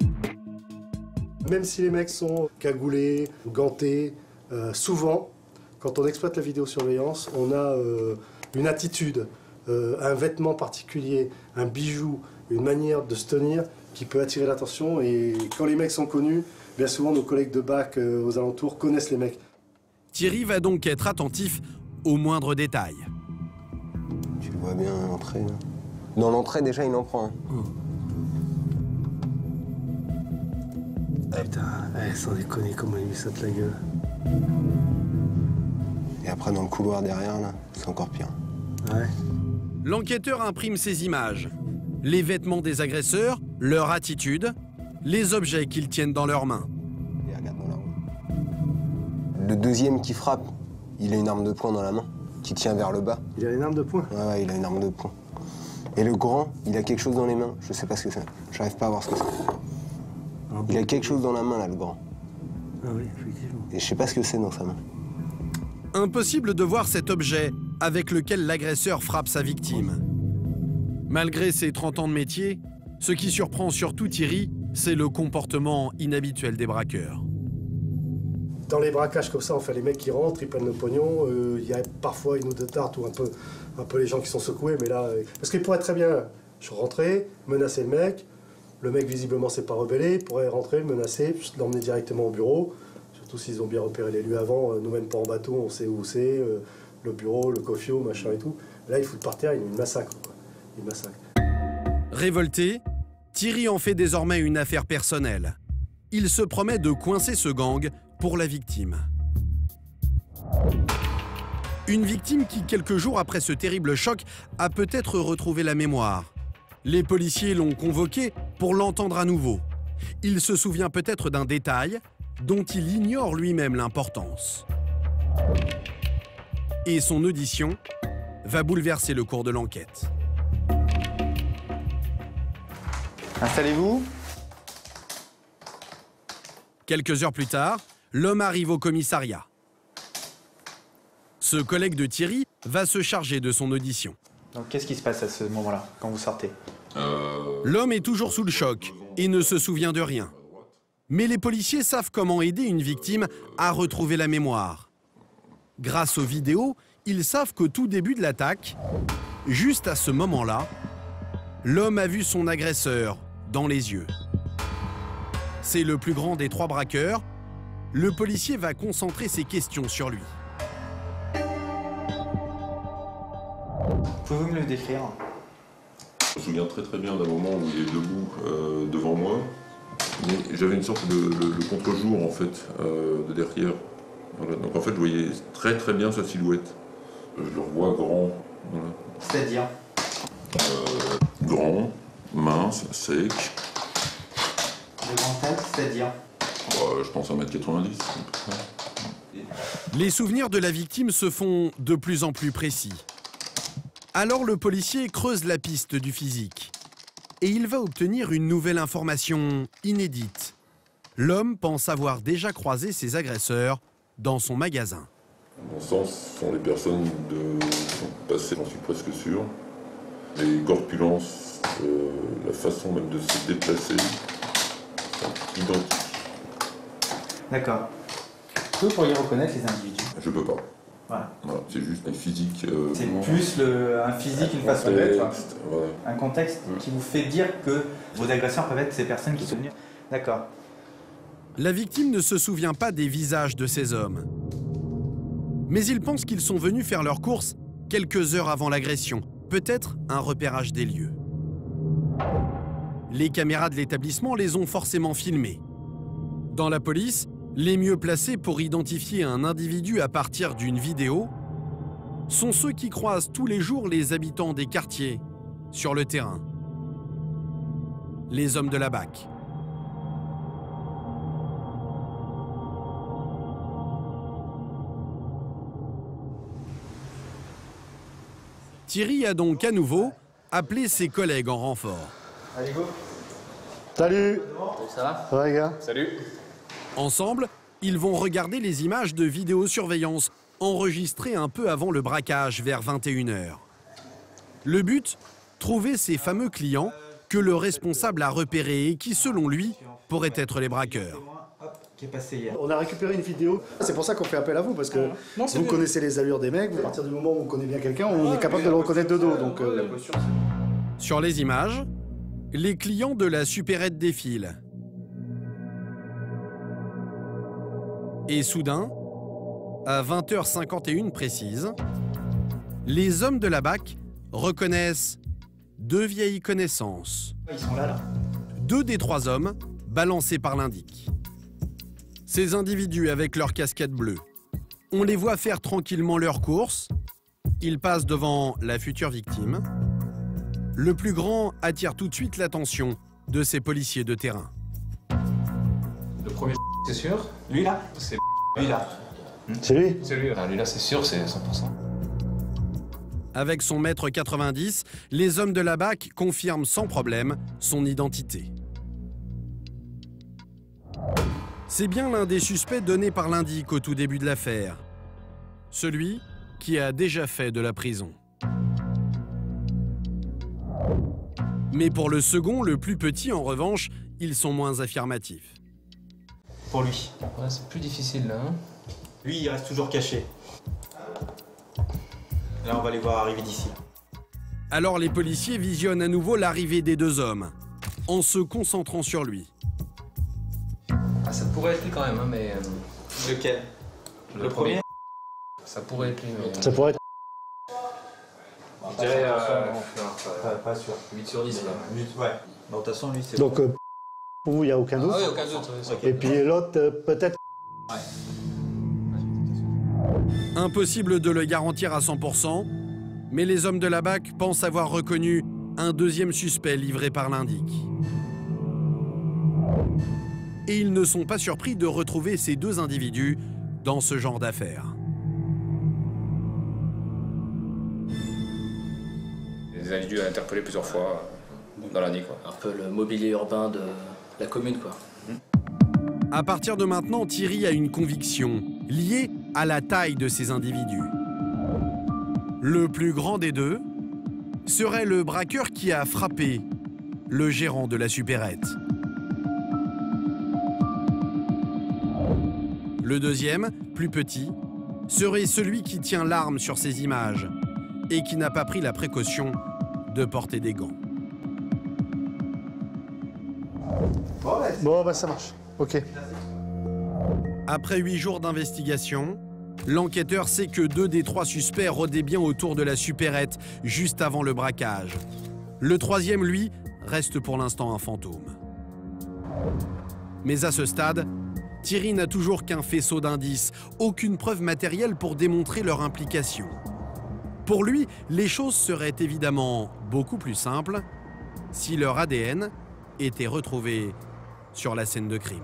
Même si les mecs sont cagoulés, gantés, euh, souvent, quand on exploite la vidéosurveillance, on a euh, une attitude, euh, un vêtement particulier, un bijou, une manière de se tenir qui peut attirer l'attention. Et quand les mecs sont connus, bien souvent nos collègues de bac euh, aux alentours connaissent les mecs. Thierry va donc être attentif aux moindres détails. Tu le vois bien à l'entrée. Dans l'entrée, déjà, il en prend un. Mmh. Putain, eh, sans déconner, comment il lui saute la gueule. Et après, dans le couloir derrière, là, c'est encore pire. Ouais. L'enquêteur imprime ces images. Les vêtements des agresseurs, leur attitude, les objets qu'ils tiennent dans leurs mains. Et regarde dans la roue. Le deuxième qui frappe, il a une arme de poing dans la main, qui tient vers le bas. Il a une arme de poing? Ouais, ouais, il a une arme de poing. Et le grand, il a quelque chose dans les mains. Je sais pas ce que c'est. J'arrive pas à voir ce que c'est. Ah, il a quelque chose dans la main, là, le grand. Ah oui, effectivement. Et je sais pas ce que c'est dans sa main. Impossible de voir cet objet avec lequel l'agresseur frappe sa victime. Malgré ses trente ans de métier, ce qui surprend surtout Thierry, c'est le comportement inhabituel des braqueurs. Dans les braquages comme ça, enfin, les mecs qui rentrent, ils prennent le pognon. Il euh, y a parfois une ou deux tartes ou un peu, un peu les gens qui sont secoués. Mais là, euh, parce qu'il pourrait très bien rentrer, menacer le mec. Le mec, visiblement, s'est pas rebellé. Il pourrait rentrer, le menacer, l'emmener directement au bureau. Surtout s'ils ont bien repéré les lieux avant. Euh, nous même pas en bateau, on sait où c'est. Euh, le bureau, le cofio, machin et tout. Là, il fout par terre, il massacre. Quoi. Il massacre. Révolté, Thierry en fait désormais une affaire personnelle. Il se promet de coincer ce gang pour la victime. Une victime qui, quelques jours après ce terrible choc, a peut-être retrouvé la mémoire. Les policiers l'ont convoqué pour l'entendre à nouveau. Il se souvient peut-être d'un détail dont il ignore lui-même l'importance. Et son audition va bouleverser le cours de l'enquête. Installez-vous. Quelques heures plus tard, l'homme arrive au commissariat. Ce collègue de Thierry va se charger de son audition. Donc qu'est-ce qui se passe à ce moment-là, quand vous sortez? Euh... L'homme est toujours sous le choc et ne se souvient de rien. Mais les policiers savent comment aider une victime à retrouver la mémoire. Grâce aux vidéos, ils savent qu'au tout début de l'attaque, juste à ce moment-là, l'homme a vu son agresseur dans les yeux. C'est le plus grand des trois braqueurs. Le policier va concentrer ses questions sur lui. Pouvez-vous me le décrire? Je me souviens très très bien d'un moment où il est debout euh, devant moi. Mais j'avais une sorte de, de, de contre-jour en fait, euh, de derrière. Voilà. Donc en fait je voyais très très bien sa silhouette. Je le revois grand. Voilà. C'est-à-dire euh, grand, mince, sec. De grande taille, c'est-à-dire euh, Je pense un mètre quatre-vingt-dix. Les souvenirs de la victime se font de plus en plus précis. Alors le policier creuse la piste du physique. Et il va obtenir une nouvelle information inédite. L'homme pense avoir déjà croisé ses agresseurs dans son magasin. À mon sens, ce sont les personnes de son passé, j'en suis presque sûr. Les corpulences, euh, la façon même de se déplacer, sont identiques. D'accord. Vous pourriez reconnaître les individus? Je peux pas. Voilà. Voilà, c'est juste un physique. Euh, c'est plus le, un physique, une façon d'être. Voilà. Un contexte ouais. qui vous fait dire que vos agresseurs peuvent être ces personnes qui sont venues. D'accord. La victime ne se souvient pas des visages de ces hommes. Mais il pense qu'ils sont venus faire leurs courses quelques heures avant l'agression. Peut-être un repérage des lieux. Les caméras de l'établissement les ont forcément filmés. Dans la police, les mieux placés pour identifier un individu à partir d'une vidéo sont ceux qui croisent tous les jours les habitants des quartiers sur le terrain. Les hommes de la B A C. Thierry a donc à nouveau appelé ses collègues en renfort. Allez, go. Salut. Ça va? Ça va, les gars? Salut. Ensemble, ils vont regarder les images de vidéosurveillance enregistrées un peu avant le braquage vers vingt et une heures. Le but, trouver ces fameux clients que le responsable a repérés et qui, selon lui, pourraient être les braqueurs. On a récupéré une vidéo, c'est pour ça qu'on fait appel à vous, parce que non, vous connaissez les allures des mecs, à partir du moment où on connaît bien quelqu'un, on est capable de le reconnaître de dos. Donc, euh... Sur les images, les clients de la supérette défilent. Et soudain, à vingt heures cinquante et une précises, les hommes de la B A C reconnaissent deux vieilles connaissances. Ils sont là, là. Deux des trois hommes balancés par l'indic. Ces individus avec leur casquette bleue, on les voit faire tranquillement leurs courses. Ils passent devant la future victime. Le plus grand attire tout de suite l'attention de ces policiers de terrain. Le premier, c'est sûr. Lui là? C'est lui là. C'est lui? C'est lui. Ah, lui là, c'est sûr, c'est cent pour cent. Avec son mètre quatre-vingt-dix, les hommes de la B A C confirment sans problème son identité. C'est bien l'un des suspects donnés par l'indic au tout début de l'affaire. Celui qui a déjà fait de la prison. Mais pour le second, le plus petit, en revanche, ils sont moins affirmatifs. Pour lui. Ouais, c'est plus difficile là. Hein. Lui, il reste toujours caché. Là, on va les voir arriver d'ici. Alors les policiers visionnent à nouveau l'arrivée des deux hommes, en se concentrant sur lui. Ah, ça pourrait être lui quand même, hein, mais... Euh... Lequel? Le, le premier, premier Ça pourrait être lui, mais... Ça pourrait être... Je dirais... Euh... Pas, pas sûr. huit sur dix, là. huit, ouais. Bon, de toute façon, lui, c'est... Donc, euh, pour vous, il n'y a aucun doute? Ah oui, aucun doute. Ouais, okay. Et puis l'autre, euh, peut-être... Ouais. Impossible de le garantir à cent pour cent, mais les hommes de la B A C pensent avoir reconnu un deuxième suspect livré par l'indic. Et ils ne sont pas surpris de retrouver ces deux individus dans ce genre d'affaires. des individus à interpeller plusieurs fois dans l'année. Un peu le mobilier urbain de la commune, quoi. À partir de maintenant, Thierry a une conviction liée à la taille de ces individus. Le plus grand des deux serait le braqueur qui a frappé le gérant de la supérette. Le deuxième, plus petit, serait celui qui tient l'arme sur ces images et qui n'a pas pris la précaution de porter des gants. Bon, bah ça marche. Ok. Après huit jours d'investigation, l'enquêteur sait que deux des trois suspects rôdaient bien autour de la supérette juste avant le braquage. Le troisième, lui, reste pour l'instant un fantôme. Mais à ce stade, Thierry n'a toujours qu'un faisceau d'indices, aucune preuve matérielle pour démontrer leur implication. Pour lui, les choses seraient évidemment beaucoup plus simples si leur A D N était retrouvé sur la scène de crime.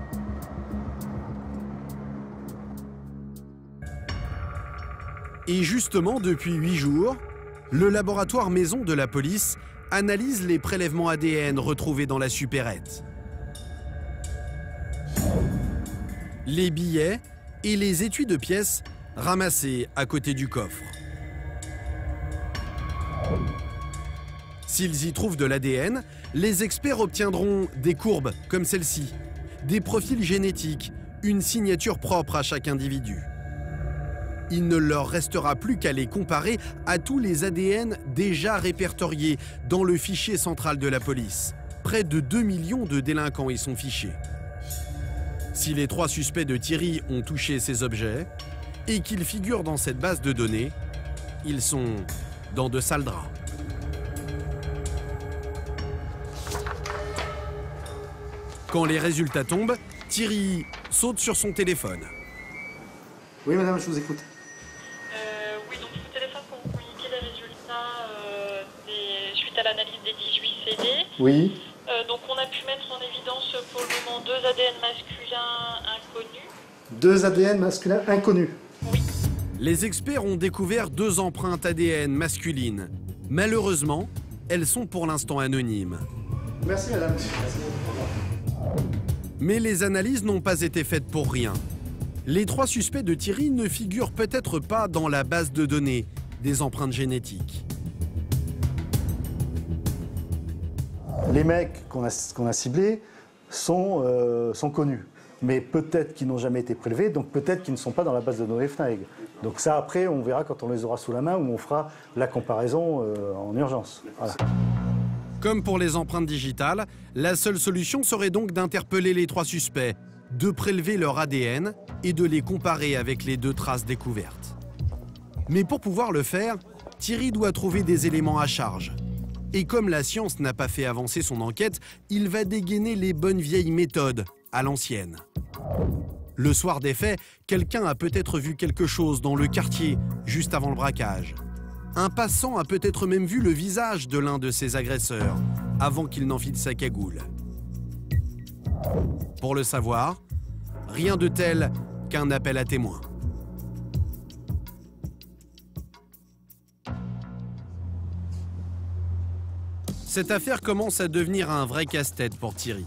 Et justement, depuis huit jours, le laboratoire maison de la police analyse les prélèvements A D N retrouvés dans la supérette. Les billets et les étuis de pièces ramassés à côté du coffre. S'ils y trouvent de l'A D N, les experts obtiendront des courbes comme celle-ci, des profils génétiques, une signature propre à chaque individu. Il ne leur restera plus qu'à les comparer à tous les A D N déjà répertoriés dans le fichier central de la police. Près de deux millions de délinquants y sont fichés. Si les trois suspects de Thierry ont touché ces objets et qu'ils figurent dans cette base de données, ils sont dans de sales draps. Quand les résultats tombent, Thierry saute sur son téléphone. Oui, madame, je vous écoute. Euh, oui, donc je vous téléphone pour vous communiquer les résultats euh, des, suite à l'analyse des dix-huit C D. Oui. Euh, donc on a pu mettre en évidence pour le moment deux A D N masculins inconnus. Deux A D N masculins inconnus. Les experts ont découvert deux empreintes A D N masculines. Malheureusement, elles sont pour l'instant anonymes. Merci, madame. Mais les analyses n'ont pas été faites pour rien. Les trois suspects de Thierry ne figurent peut-être pas dans la base de données des empreintes génétiques. Les mecs qu'on a, qu'on a ciblés sont, euh, sont connus, mais peut-être qu'ils n'ont jamais été prélevés, donc peut-être qu'ils ne sont pas dans la base de données F N A E G. Donc ça, après, on verra quand on les aura sous la main, où on fera la comparaison euh, en urgence. Voilà. Comme pour les empreintes digitales, la seule solution serait donc d'interpeller les trois suspects, de prélever leur A D N et de les comparer avec les deux traces découvertes. Mais pour pouvoir le faire, Thierry doit trouver des éléments à charge. Et comme la science n'a pas fait avancer son enquête, il va dégainer les bonnes vieilles méthodes, à l'ancienne. Le soir des faits, quelqu'un a peut-être vu quelque chose dans le quartier, juste avant le braquage. Un passant a peut-être même vu le visage de l'un de ses agresseurs, avant qu'il n'enfile sa cagoule. Pour le savoir, rien de tel qu'un appel à témoins. Cette affaire commence à devenir un vrai casse-tête pour Thierry.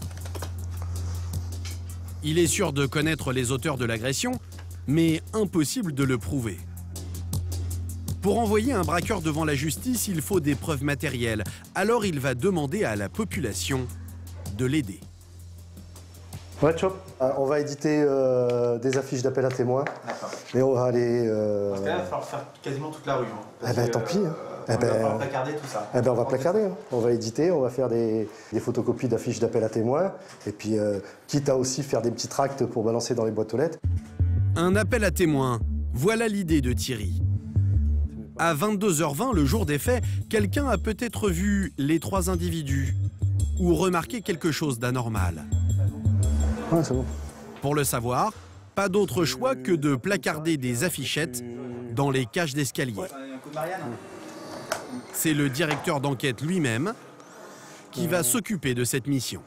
Il est sûr de connaître les auteurs de l'agression, mais impossible de le prouver. Pour envoyer un braqueur devant la justice, il faut des preuves matérielles. Alors il va demander à la population de l'aider. Ouais, Chop. Euh, on va éditer euh, des affiches d'appel à témoins. Et on va aller... Euh... Parce que là, il va falloir faire quasiment toute la rue. Hein, eh ben, tant pis. Hein. Euh, eh ben, on va falloir placarder tout ça. Eh ben, on va placarder. Hein. On va éditer, on va faire des, des photocopies d'affiches d'appel à témoins. Et puis, euh, quitte à aussi faire des petits tracts pour balancer dans les boîtes aux lettres. Un appel à témoins. Voilà l'idée de Thierry. À vingt-deux heures vingt, le jour des faits, quelqu'un a peut-être vu les trois individus ou remarqué quelque chose d'anormal. Ouais, c'est bon. Pour le savoir, pas d'autre choix que de placarder des affichettes dans les cages d'escalier. C'est le directeur d'enquête lui-même qui va s'occuper de cette mission.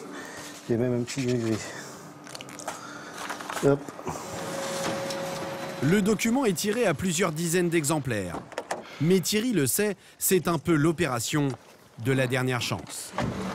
Il y a même un petit gris-gris. Hop. Le document est tiré à plusieurs dizaines d'exemplaires. Mais Thierry le sait, c'est un peu l'opération de la dernière chance.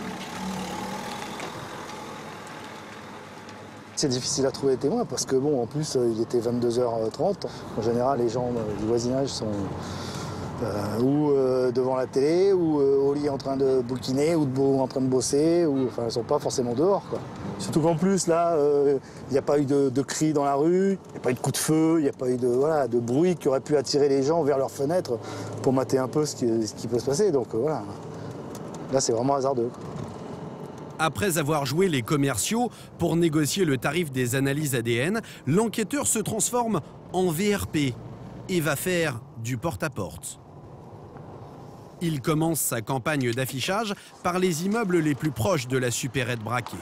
C'est difficile à trouver des témoins parce que, bon, en plus, il était vingt-deux heures trente. En général, les gens du voisinage sont euh, ou euh, devant la télé, ou euh, au lit en train de bouquiner, ou, de, ou en train de bosser, ou enfin, ils ne sont pas forcément dehors, quoi. Surtout qu'en plus, là, il euh, n'y a pas eu de, de cris dans la rue, il n'y a pas eu de coups de feu, il n'y a pas eu de, voilà, de bruit qui aurait pu attirer les gens vers leurs fenêtres pour mater un peu ce qui, ce qui peut se passer. Donc euh, voilà, là, c'est vraiment hasardeux, quoi. Après avoir joué les commerciaux pour négocier le tarif des analyses A D N, l'enquêteur se transforme en V R P et va faire du porte-à-porte. Il commence sa campagne d'affichage par les immeubles les plus proches de la supérette braquée.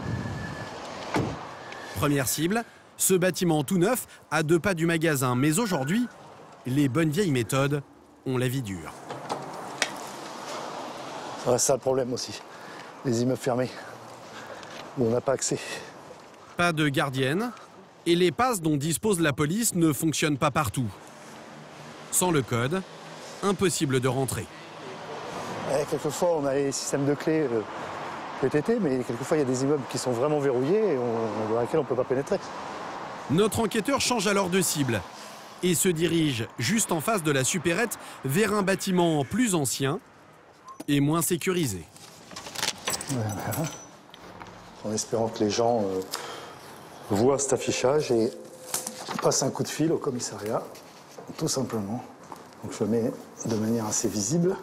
Première cible, ce bâtiment tout neuf à deux pas du magasin. Mais aujourd'hui, les bonnes vieilles méthodes ont la vie dure. C'est ça le problème aussi. Les immeubles fermés, où on n'a pas accès. Pas de gardienne, et les passes dont dispose la police ne fonctionnent pas partout. Sans le code, impossible de rentrer. Et quelquefois, on a les systèmes de clés euh, P T T, mais quelquefois, il y a des immeubles qui sont vraiment verrouillés et on, dans lesquels on ne peut pas pénétrer. Notre enquêteur change alors de cible et se dirige juste en face de la supérette vers un bâtiment plus ancien et moins sécurisé. Voilà. En espérant que les gens euh, voient cet affichage et passent un coup de fil au commissariat, tout simplement. Donc je le mets de manière assez visible.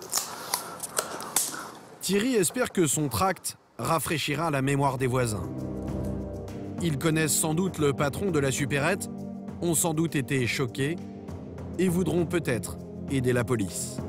Thierry espère que son tract rafraîchira la mémoire des voisins. Ils connaissent sans doute le patron de la supérette, ont sans doute été choqués et voudront peut-être aider la police.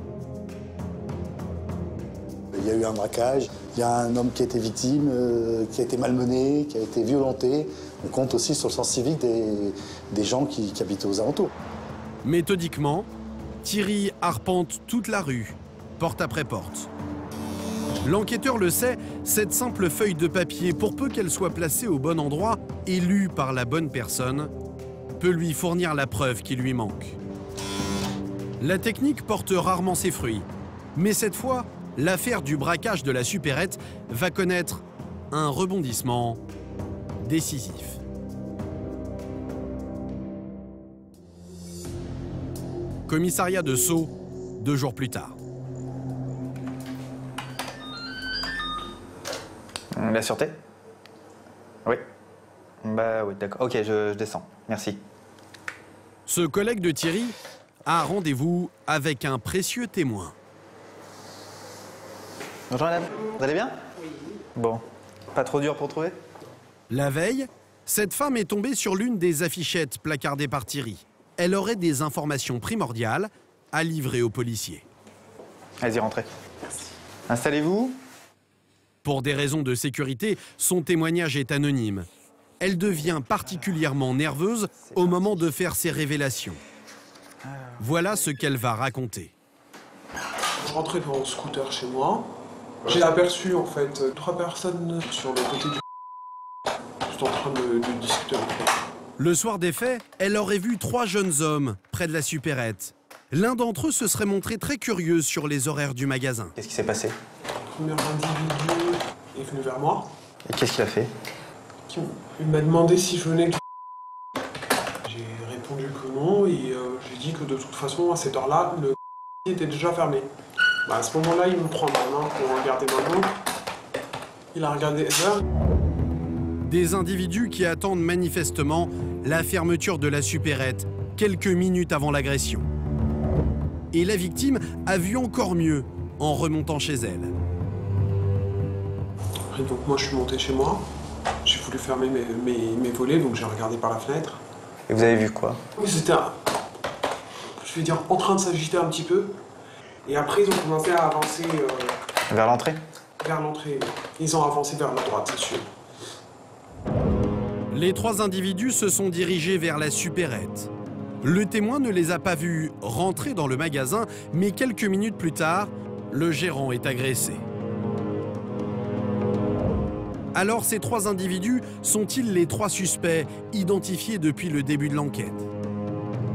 Il y a eu un braquage, il y a un homme qui a été victime, euh, qui a été malmené, qui a été violenté. On compte aussi sur le sens civique des, des gens qui, qui habitent aux alentours. Méthodiquement, Thierry arpente toute la rue, porte après porte. L'enquêteur le sait, cette simple feuille de papier, pour peu qu'elle soit placée au bon endroit et lue par la bonne personne, peut lui fournir la preuve qui lui manque. La technique porte rarement ses fruits, mais cette fois, l'affaire du braquage de la supérette va connaître un rebondissement décisif. Commissariat de Sceaux, deux jours plus tard. La sûreté? Oui. Bah oui, d'accord. Ok, je, je descends. Merci. Ce collègue de Thierry a rendez-vous avec un précieux témoin. Bonjour madame, vous allez bien? Oui. Bon, pas trop dur pour trouver? La veille, cette femme est tombée sur l'une des affichettes placardées par Thierry. Elle aurait des informations primordiales à livrer aux policiers. Allez-y, rentrez. Installez-vous. Pour des raisons de sécurité, son témoignage est anonyme. Elle devient particulièrement nerveuse au moment de faire ses révélations. Voilà ce qu'elle va raconter. Je rentrais en scooter chez moi. J'ai aperçu en fait trois personnes sur le côté du... J'étais en train de, de discuter en fait. Le soir des faits, elle aurait vu trois jeunes hommes près de la supérette. L'un d'entre eux se serait montré très curieux sur les horaires du magasin. Qu'est-ce qui s'est passé? Le premier individu est venu vers moi. Et qu'est-ce qu'il a fait? Il m'a demandé si je venais du... J'ai répondu que non et euh, j'ai dit que de toute façon à cette heure-là, le était déjà fermé. Bah, à ce moment-là, il me prend ma main pour regarder ma montre. Il a regardé l'heure. Des individus qui attendent manifestement la fermeture de la supérette quelques minutes avant l'agression. Et la victime a vu encore mieux en remontant chez elle. Et donc moi, je suis monté chez moi. J'ai voulu fermer mes, mes, mes volets, donc j'ai regardé par la fenêtre. Et vous avez vu quoi? Oui, c'était, je vais dire, en train de s'agiter un petit peu. Et après, ils ont commencé à avancer... Euh, vers l'entrée? Vers l'entrée. Ils ont avancé vers la droite, c'est sûr. Les trois individus se sont dirigés vers la supérette. Le témoin ne les a pas vus rentrer dans le magasin, mais quelques minutes plus tard, le gérant est agressé. Alors, ces trois individus sont-ils les trois suspects identifiés depuis le début de l'enquête?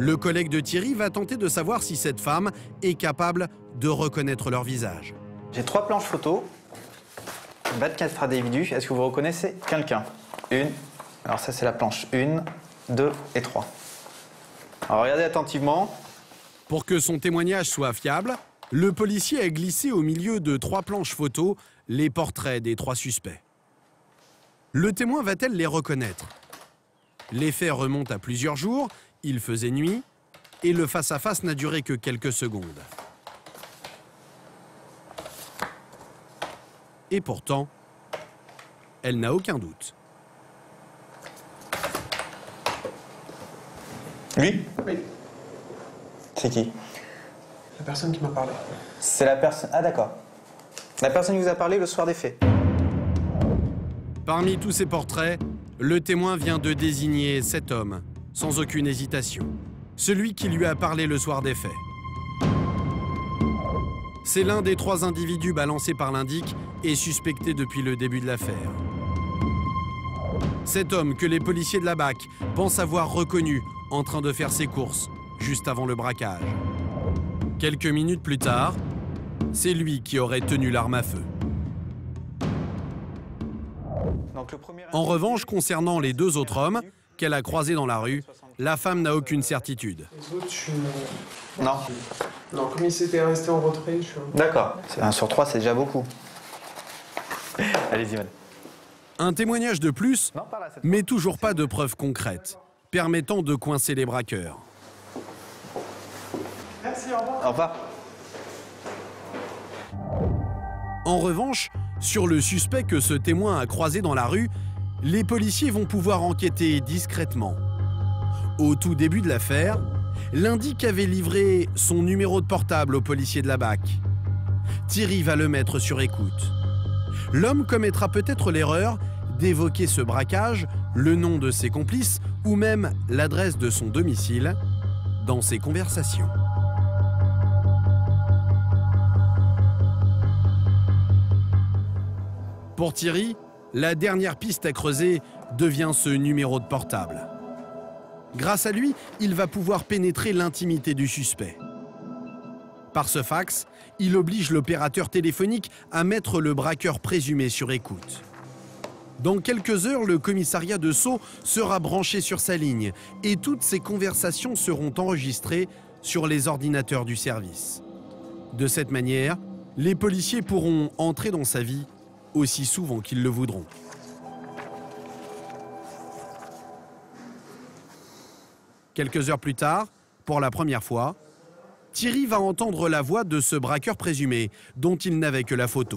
Le collègue de Thierry va tenter de savoir si cette femme est capable de reconnaître leur visage. J'ai trois planches photos, vingt-quatre individus. Est-ce que vous reconnaissez quelqu'un? Une. Alors ça c'est la planche une, deux et trois. Alors regardez attentivement. Pour que son témoignage soit fiable, le policier a glissé au milieu de trois planches photos les portraits des trois suspects. Le témoin va-t-elle les reconnaître? Les faits remontent à plusieurs jours, il faisait nuit, et le face-à-face n'a duré que quelques secondes. Et pourtant, elle n'a aucun doute. Lui? Oui. C'est qui? La personne qui m'a parlé. C'est la personne... Ah d'accord. La personne qui vous a parlé le soir des faits. Parmi tous ces portraits, le témoin vient de désigner cet homme, sans aucune hésitation. Celui qui lui a parlé le soir des faits. C'est l'un des trois individus balancés par l'indic et suspecté depuis le début de l'affaire. Cet homme que les policiers de la B A C pensent avoir reconnu en train de faire ses courses, juste avant le braquage. Quelques minutes plus tard, c'est lui qui aurait tenu l'arme à feu. Donc, le premier... En revanche, concernant les deux autres hommes qu'elle a croisés dans la rue, la femme n'a aucune certitude. Les autres, je suis... Non. Non, comme ils s'étaient restés en retrait, je suis... D'accord. un sur trois, c'est déjà beaucoup. Allez-y, madame. Un témoignage de plus, mais toujours pas de preuves concrètes, permettant de coincer les braqueurs. Merci, au revoir. Au revoir. En revanche, sur le suspect que ce témoin a croisé dans la rue, les policiers vont pouvoir enquêter discrètement. Au tout début de l'affaire, l'indic avait livré son numéro de portable aux policiers de la B A C. Thierry va le mettre sur écoute. L'homme commettra peut-être l'erreur d'évoquer ce braquage, le nom de ses complices ou même l'adresse de son domicile dans ses conversations. Pour Thierry, la dernière piste à creuser devient ce numéro de portable. Grâce à lui, il va pouvoir pénétrer l'intimité du suspect. Par ce fax, il oblige l'opérateur téléphonique à mettre le braqueur présumé sur écoute. Dans quelques heures, le commissariat de Sceaux sera branché sur sa ligne et toutes ses conversations seront enregistrées sur les ordinateurs du service. De cette manière, les policiers pourront entrer dans sa vie aussi souvent qu'ils le voudront. Quelques heures plus tard, pour la première fois, Thierry va entendre la voix de ce braqueur présumé, dont il n'avait que la photo.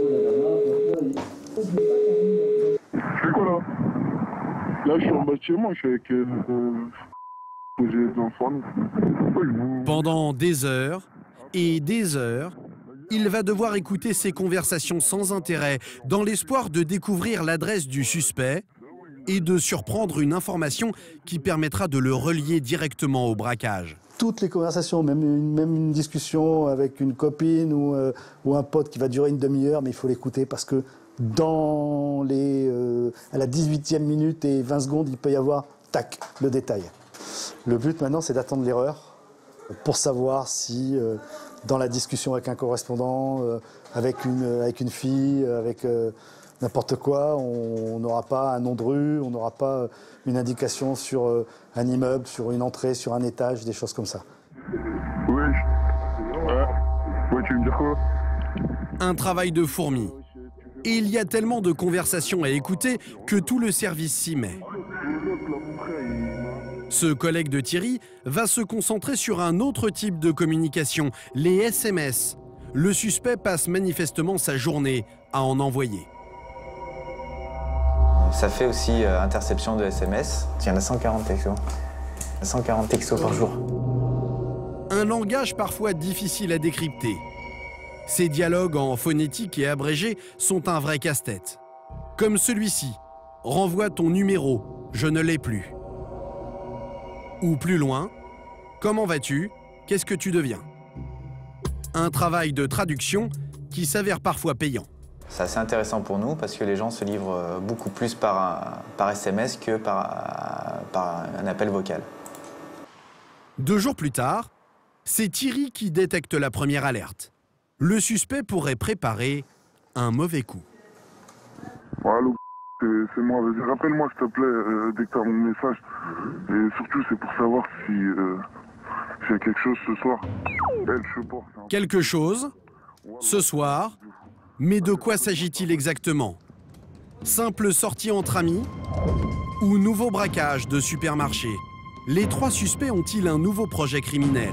C'est quoi là? Là, je suis en bas de chez moi, je suis avec euh, des enfants. Pendant des heures et des heures, il va devoir écouter ces conversations sans intérêt, dans l'espoir de découvrir l'adresse du suspect et de surprendre une information qui permettra de le relier directement au braquage. Toutes les conversations, même une, même une discussion avec une copine ou, euh, ou un pote qui va durer une demi-heure, mais il faut l'écouter parce que dans les, euh, à la dix-huitième minute et vingt secondes, il peut y avoir, tac, le détail. Le but maintenant, c'est d'attendre l'erreur pour savoir si, euh, dans la discussion avec un correspondant, euh, avec, une, avec une fille, avec euh, n'importe quoi, on n'aura pas un nom de rue, on n'aura pas une indication sur euh, un immeuble, sur une entrée, sur un étage, des choses comme ça. Oui, ouais, ouais, tu veux me dire quoi? Un travail de fourmi. Et il y a tellement de conversations à écouter que tout le service s'y met. Ce collègue de Thierry va se concentrer sur un autre type de communication, les S M S. Le suspect passe manifestement sa journée à en envoyer. Ça fait aussi euh, interception de S M S. Il y en a cent quarante textos. cent quarante textos par jour. Un langage parfois difficile à décrypter. Ces dialogues en phonétique et abrégé sont un vrai casse-tête. Comme celui-ci, renvoie ton numéro, je ne l'ai plus. Ou plus loin, comment vas-tu, qu'est-ce que tu deviens? Un travail de traduction qui s'avère parfois payant. C'est assez intéressant pour nous parce que les gens se livrent beaucoup plus par, un, par S M S que par, par un appel vocal. Deux jours plus tard, c'est Thierry qui détecte la première alerte. Le suspect pourrait préparer un mauvais coup. Allô, c'est moi. Vas-y, rappelle-moi s'il te plaît euh, dès que tu as mon message. Et surtout, c'est pour savoir si euh, s'il y a quelque chose ce soir. Elle, je porte, hein. Quelque chose ce soir, mais de quoi s'agit-il exactement? Simple sortie entre amis ou nouveau braquage de supermarché? Les trois suspects ont-ils un nouveau projet criminel?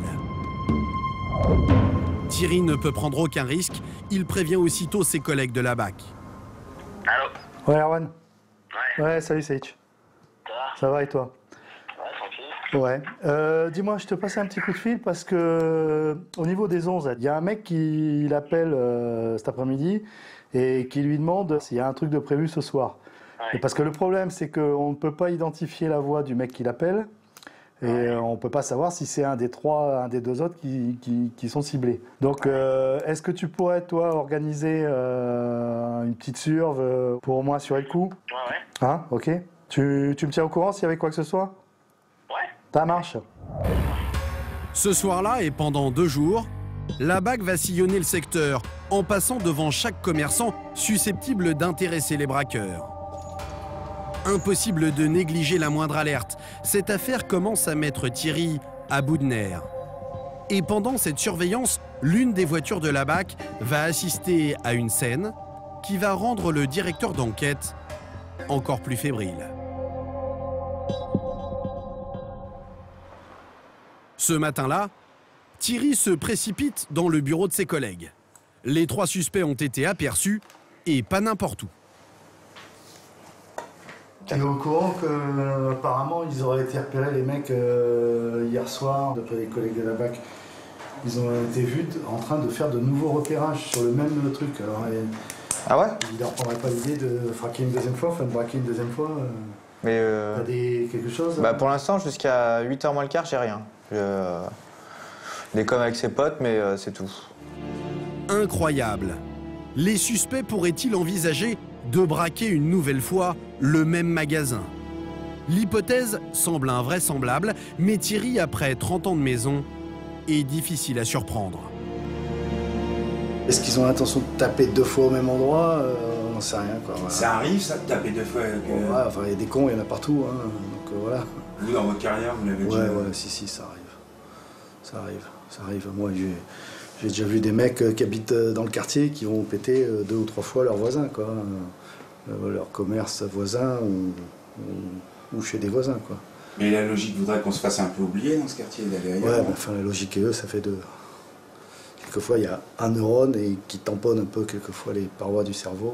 Thierry ne peut prendre aucun risque, il prévient aussitôt ses collègues de la B A C. Allô? Ouais, Erwan. Ouais. Ouais, salut Saïch. Ça va? Ça va et toi? Ouais, tranquille. Ouais. Euh, dis-moi, je te passais un petit coup de fil parce que au niveau des onze, il y a un mec qui l'appelle euh, cet après-midi et qui lui demande s'il y a un truc de prévu ce soir. Ouais. Et parce que le problème, c'est qu'on ne peut pas identifier la voix du mec qui l'appelle. Et ouais. euh, on ne peut pas savoir si c'est un des trois, un des deux autres qui, qui, qui sont ciblés. Donc, euh, est-ce que tu pourrais, toi, organiser euh, une petite surve pour au moins assurer le coup? Ouais, ouais. Hein, ok. Tu, tu me tiens au courant s'il y avait quoi que ce soit? Ouais. Ça marche. Ce soir-là et pendant deux jours, la B A C va sillonner le secteur en passant devant chaque commerçant susceptible d'intéresser les braqueurs. Impossible de négliger la moindre alerte. Cette affaire commence à mettre Thierry à bout de nerfs. Et pendant cette surveillance, l'une des voitures de la B A C va assister à une scène qui va rendre le directeur d'enquête encore plus fébrile. Ce matin-là, Thierry se précipite dans le bureau de ses collègues. Les trois suspects ont été aperçus et pas n'importe où. Tu es au courant qu'apparemment ils auraient été repérés, les mecs, euh, hier soir, d'après les collègues de la B A C. Ils ont été vus en train de faire de nouveaux repérages sur le même truc. Alors, et, ah ouais? Ils ne leur prendraient pas l'idée de fraquer une deuxième fois, enfin de braquer une deuxième fois. Euh, Mais euh... T'as des, quelque chose? Bah pour l'instant, jusqu'à huit heures moins le quart, j'ai rien. Je... Il est comme avec ses potes, mais euh, c'est tout. Incroyable. Les suspects pourraient-ils envisager de braquer une nouvelle fois le même magasin? L'hypothèse semble invraisemblable, mais Thierry, après trente ans de maison, est difficile à surprendre. Est-ce qu'ils ont l'intention de taper deux fois au même endroit? euh, On n'en sait rien, quoi. Voilà. Ça arrive, ça, de taper deux fois avec... Bon, ouais, enfin, il y a des cons, il y en a partout, hein, donc euh, voilà. Vous, dans votre carrière, vous l'avez ouais, déjà... Ouais, si, si, ça arrive. Ça arrive, ça arrive. Moi, j'ai... J'ai déjà vu des mecs qui habitent dans le quartier qui vont péter deux ou trois fois leurs voisins, quoi. Leur commerce voisin ou, ou, ou chez des voisins, quoi. Mais la logique voudrait qu'on se fasse un peu oublier dans ce quartier, d'aller ailleurs. Ouais, mais enfin, la logique et eux, ça fait deux. Quelquefois, il y a un neurone et qui tamponne un peu quelquefois les parois du cerveau.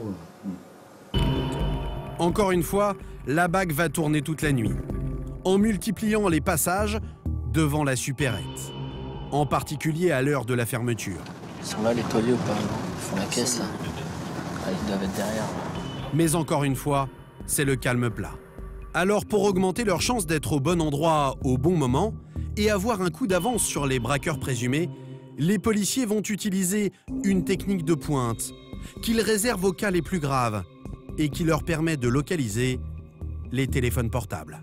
Encore une fois, la B A C va tourner toute la nuit, en multipliant les passages devant la supérette. En particulier à l'heure de la fermeture. Ils sont là, les tauliers ou pas? Ils font la caisse, là. Ah, ils doivent être derrière. Mais encore une fois, c'est le calme plat. Alors, pour augmenter leur chance d'être au bon endroit au bon moment et avoir un coup d'avance sur les braqueurs présumés, les policiers vont utiliser une technique de pointe qu'ils réservent aux cas les plus graves et qui leur permet de localiser les téléphones portables.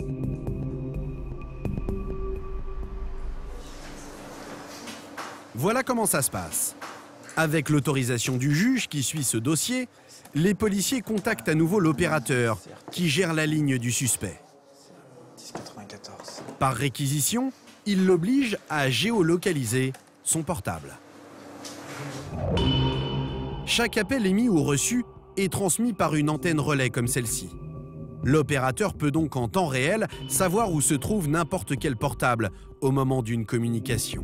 Voilà comment ça se passe. Avec l'autorisation du juge qui suit ce dossier, les policiers contactent à nouveau l'opérateur qui gère la ligne du suspect. Par réquisition, ils l'obligent à géolocaliser son portable. Chaque appel émis ou reçu est transmis par une antenne relais comme celle-ci. L'opérateur peut donc en temps réel savoir où se trouve n'importe quel portable au moment d'une communication.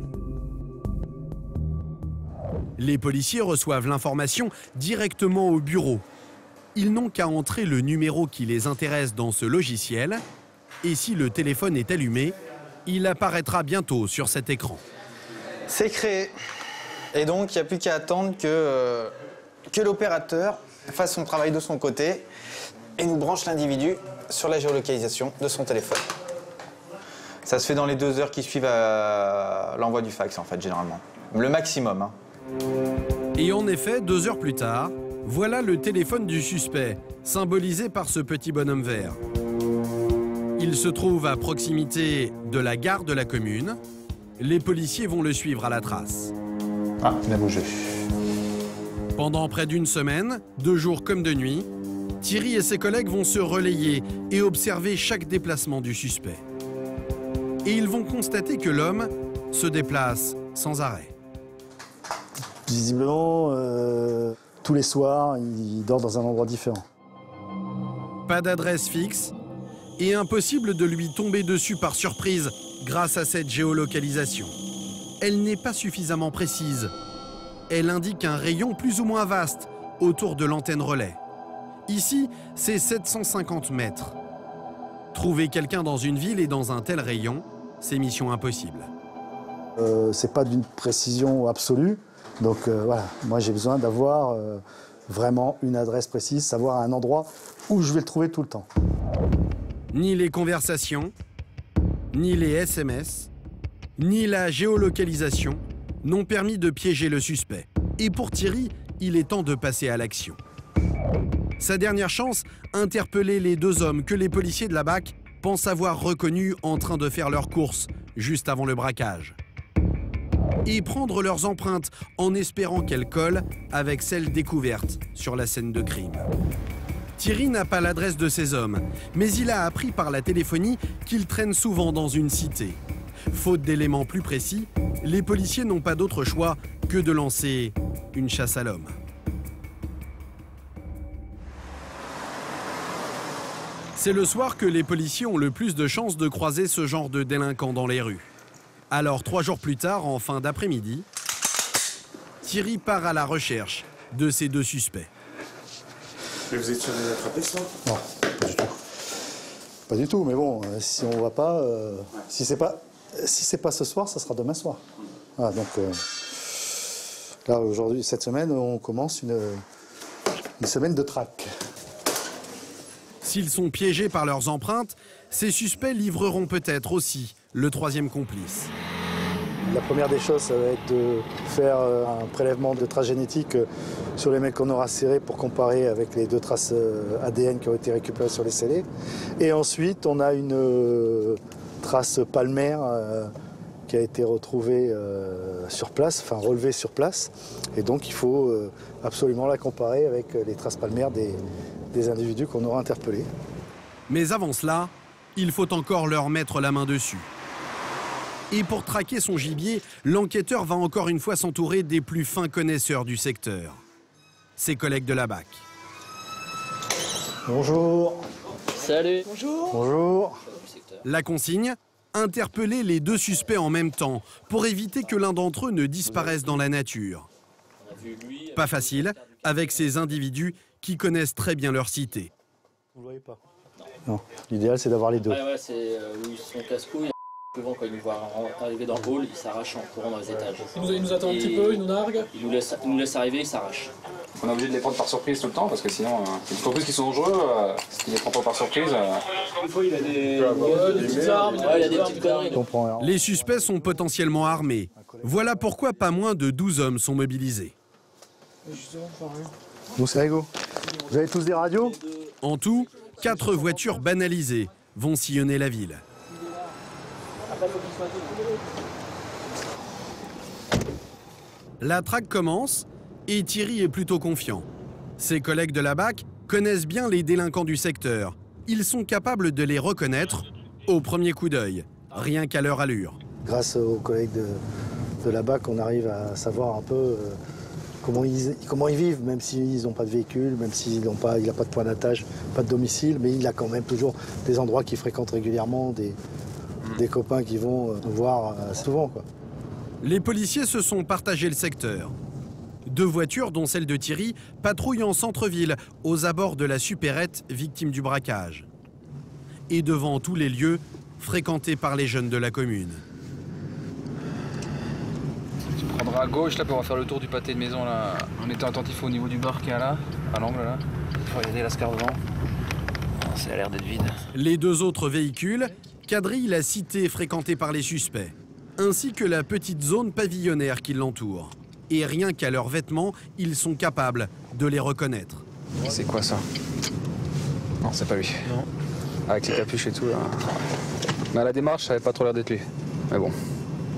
Les policiers reçoivent l'information directement au bureau. Ils n'ont qu'à entrer le numéro qui les intéresse dans ce logiciel et si le téléphone est allumé, il apparaîtra bientôt sur cet écran. C'est créé. Et donc, il n'y a plus qu'à attendre que, euh, que l'opérateur fasse son travail de son côté et nous branche l'individu sur la géolocalisation de son téléphone. Ça se fait dans les deux heures qui suivent à l'envoi du fax, en fait, généralement. Le maximum, hein. Et en effet, deux heures plus tard, voilà le téléphone du suspect, symbolisé par ce petit bonhomme vert. Il se trouve à proximité de la gare de la commune Les policiers vont le suivre à la trace. Ah, il a bougé. Pendant près d'une semaine, de jour comme de nuit, Thierry et ses collègues vont se relayer et observer chaque déplacement du suspect. Et ils vont constater que l'homme se déplace sans arrêt. Visiblement, euh, tous les soirs, il dort dans un endroit différent. Pas d'adresse fixe et impossible de lui tomber dessus par surprise grâce à cette géolocalisation. Elle n'est pas suffisamment précise. Elle indique un rayon plus ou moins vaste autour de l'antenne relais. Ici, c'est sept cent cinquante mètres. Trouver quelqu'un dans une ville et dans un tel rayon, c'est mission impossible. Euh, c'est pas d'une précision absolue. Donc euh, voilà, moi j'ai besoin d'avoir euh, vraiment une adresse précise, savoir un endroit où je vais le trouver tout le temps. Ni les conversations, ni les S M S, ni la géolocalisation n'ont permis de piéger le suspect. Et pour Thierry, il est temps de passer à l'action. Sa dernière chance, interpeller les deux hommes que les policiers de la B A C pensent avoir reconnus en train de faire leurs courses juste avant le braquage. Et prendre leurs empreintes en espérant qu'elles collent avec celles découvertes sur la scène de crime. Thierry n'a pas l'adresse de ces hommes, mais il a appris par la téléphonie qu'ils traînent souvent dans une cité. Faute d'éléments plus précis, les policiers n'ont pas d'autre choix que de lancer une chasse à l'homme. C'est le soir que les policiers ont le plus de chances de croiser ce genre de délinquants dans les rues. Alors, trois jours plus tard, en fin d'après-midi, Thierry part à la recherche de ces deux suspects. Mais vous êtes sûr de les attraper, ça? Non, pas du tout. Pas du tout, mais bon, euh, si on va pas, euh, si c'est pas, si c'est pas ce soir, ça sera demain soir. Ah, donc euh, là aujourd'hui, cette semaine, on commence une, une semaine de traque. S'ils sont piégés par leurs empreintes, ces suspects livreront peut-être aussi le troisième complice. La première des choses, ça va être de faire un prélèvement de traces génétiques sur les mecs qu'on aura serrés pour comparer avec les deux traces A D N qui ont été récupérées sur les scellés. Et ensuite, on a une trace palmaire qui a été retrouvée sur place, enfin relevée sur place. Et donc, il faut absolument la comparer avec les traces palmaires des, des individus qu'on aura interpellés. Mais avant cela, il faut encore leur mettre la main dessus. Et pour traquer son gibier, l'enquêteur va encore une fois s'entourer des plus fins connaisseurs du secteur. Ses collègues de la B A C. Bonjour. Salut. Bonjour. Bonjour. La consigne, interpeller les deux suspects en même temps pour éviter que l'un d'entre eux ne disparaisse dans la nature. Pas facile avec ces individus qui connaissent très bien leur cité. Vous ne voyez pas? Non. L'idéal, c'est d'avoir les deux. Ouais, ouais, c'est euh, où ils sont casse-couilles. Souvent, quand ils nous voient arriver dans le hall, ils s'arrachent en courant dans les étages. Ils nous, ils nous attendent un petit peu, ils nous narguent. Ils nous laissent, ils nous laissent arriver, ils s'arrachent. On est obligé de les prendre par surprise tout le temps, parce que sinon, euh, d'autant plus qu'ils sont dangereux, euh, s'ils les prennent pas par surprise. Euh... Des fois, il a des, ouais, des petites armes, ouais, il a des petites conneries. Les suspects sont potentiellement armés. Voilà pourquoi pas moins de douze hommes sont mobilisés. Bon, c'est Ego. Vous avez tous des radios? En tout, quatre voitures banalisées vont sillonner la ville. La traque commence et Thierry est plutôt confiant. Ses collègues de la B A C connaissent bien les délinquants du secteur. Ils sont capables de les reconnaître au premier coup d'œil, rien qu'à leur allure. Grâce aux collègues de, de la B A C, on arrive à savoir un peu euh, comment, ils, comment ils vivent, même s'ils n'ont pas de véhicule, même s'il n'a pas, pas de point d'attache, pas de domicile, mais il a quand même toujours des endroits qu'il fréquente régulièrement, des, des copains qui vont nous voir souvent, quoi. Les policiers se sont partagés le secteur. Deux voitures, dont celle de Thierry, patrouillent en centre-ville, aux abords de la supérette victime du braquage. Et devant tous les lieux fréquentés par les jeunes de la commune. Tu prendras à gauche là pour faire le tour du pâté de maison là, en étant attentif au niveau du bar qu'il y a là, à l'angle là. Il faut regarder la scar devant. Ça a l'air d'être vide. Les deux autres véhicules quadrillent la cité fréquentée par les suspects, ainsi que la petite zone pavillonnaire qui l'entoure. Et rien qu'à leurs vêtements, ils sont capables de les reconnaître. C'est quoi ça? Non, c'est pas lui. Non. Avec les capuches et tout là. Mais à la démarche, ça avait pas trop l'air d'être lui. Mais bon.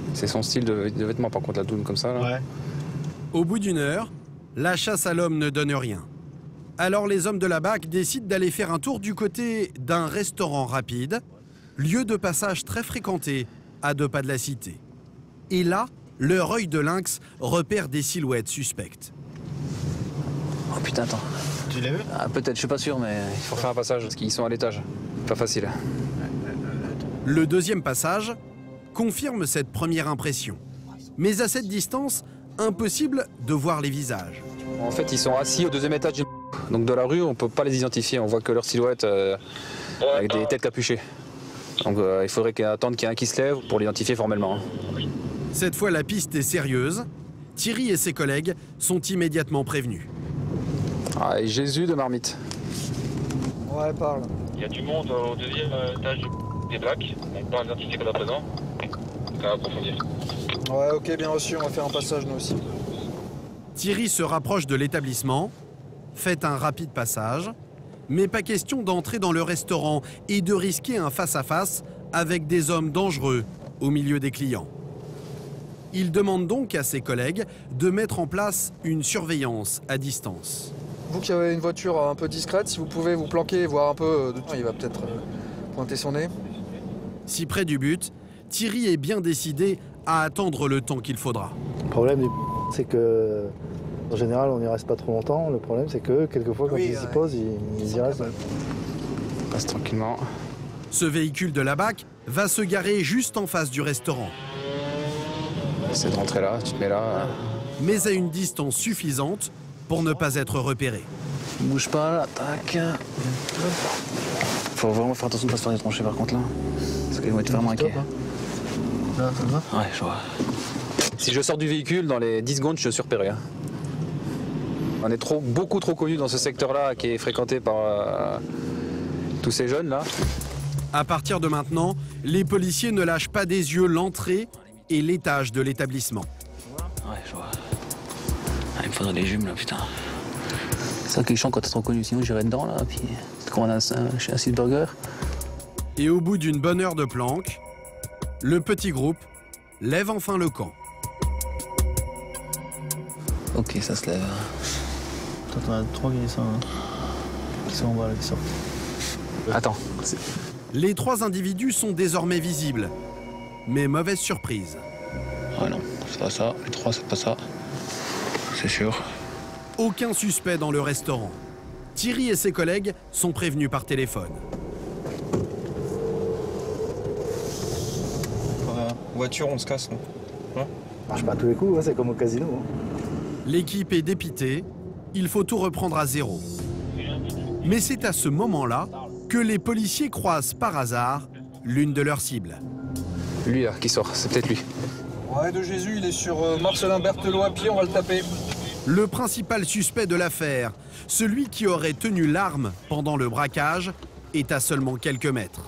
C'est son style de, de vêtement, par contre, la doune comme ça. Là. Ouais. Au bout d'une heure, la chasse à l'homme ne donne rien. Alors les hommes de la B A C décident d'aller faire un tour du côté d'un restaurant rapide, lieu de passage très fréquenté à deux pas de la cité. Et là, leur œil de lynx repère des silhouettes suspectes. Oh putain, attends. Tu l'as vu? Ah, peut-être, je suis pas sûr, mais... Il faut faire un passage, parce qu'ils sont à l'étage. Pas facile. Le deuxième passage confirme cette première impression. Mais à cette distance, impossible de voir les visages. En fait, ils sont assis au deuxième étage. Donc de la rue, on peut pas les identifier. On voit que leur silhouette euh, avec des têtes capuchées. Donc euh, il faudrait attendre qu'il y ait un qui se lève pour l'identifier formellement. Cette fois, la piste est sérieuse. Thierry et ses collègues sont immédiatement prévenus. Ah, et Jésus de marmite. Ouais, parle. Il y a du monde au deuxième étage des Blacks. On peut identifier qu'on est présent. On va approfondir. Ouais, ok, bien reçu. On va faire un passage, nous aussi. Thierry se rapproche de l'établissement, fait un rapide passage, mais pas question d'entrer dans le restaurant et de risquer un face-à-face avec des hommes dangereux au milieu des clients. Il demande donc à ses collègues de mettre en place une surveillance à distance. Vous qui avez une voiture un peu discrète, si vous pouvez vous planquer et voir un peu de temps, il va peut-être pointer son nez. Si près du but, Thierry est bien décidé à attendre le temps qu'il faudra. Le problème, c'est que en général, on n'y reste pas trop longtemps. Le problème, c'est que quelquefois, quand oui, ils s'y ouais. posent, ils, ils y restent. On passe tranquillement. Ce véhicule de la B A C va se garer juste en face du restaurant. C'est de rentrer là, tu te mets là. Mais à une distance suffisante pour ne pas être repéré. Bouge pas là, tac. Faut vraiment faire attention de ne pas se faire des tranchées par contre là. Parce qu'ils vont être vraiment inquiets. Là, ça va ? Ouais, je vois. Si je sors du véhicule, dans les dix secondes, je suis repéré. Hein. On est trop, beaucoup trop connus dans ce secteur-là qui est fréquenté par euh, tous ces jeunes-là. À partir de maintenant, les policiers ne lâchent pas des yeux l'entrée et l'étage de l'établissement. Ouais, je vois. Ah, il me faudrait des jumes là, putain. C'est ça qui est chiant quand t'es trop connu, sinon j'irais dedans là, puis c'est comme on a chez un site burger. Et au bout d'une bonne heure de planque, le petit groupe lève enfin le camp. Ok, ça se lève. Toi, t'en as trois qui sont, qui sont en bas là, qui sortent. Attends. Les trois individus sont désormais visibles. Mais mauvaise surprise. Ah non, c'est pas ça. Les trois, c'est pas ça. C'est sûr. Aucun suspect dans le restaurant. Thierry et ses collègues sont prévenus par téléphone. Euh, voiture, on se casse, nous. Hein marche pas à tous les coups, hein, c'est comme au casino. Hein. L'équipe est dépitée. Il faut tout reprendre à zéro. Mais c'est à ce moment-là que les policiers croisent par hasard l'une de leurs cibles. Lui là, qui sort, c'est peut-être lui. Ouais, de Jésus, il est sur euh, Marcelin Berthelot à pied, on va le taper. Le principal suspect de l'affaire, celui qui aurait tenu l'arme pendant le braquage, est à seulement quelques mètres.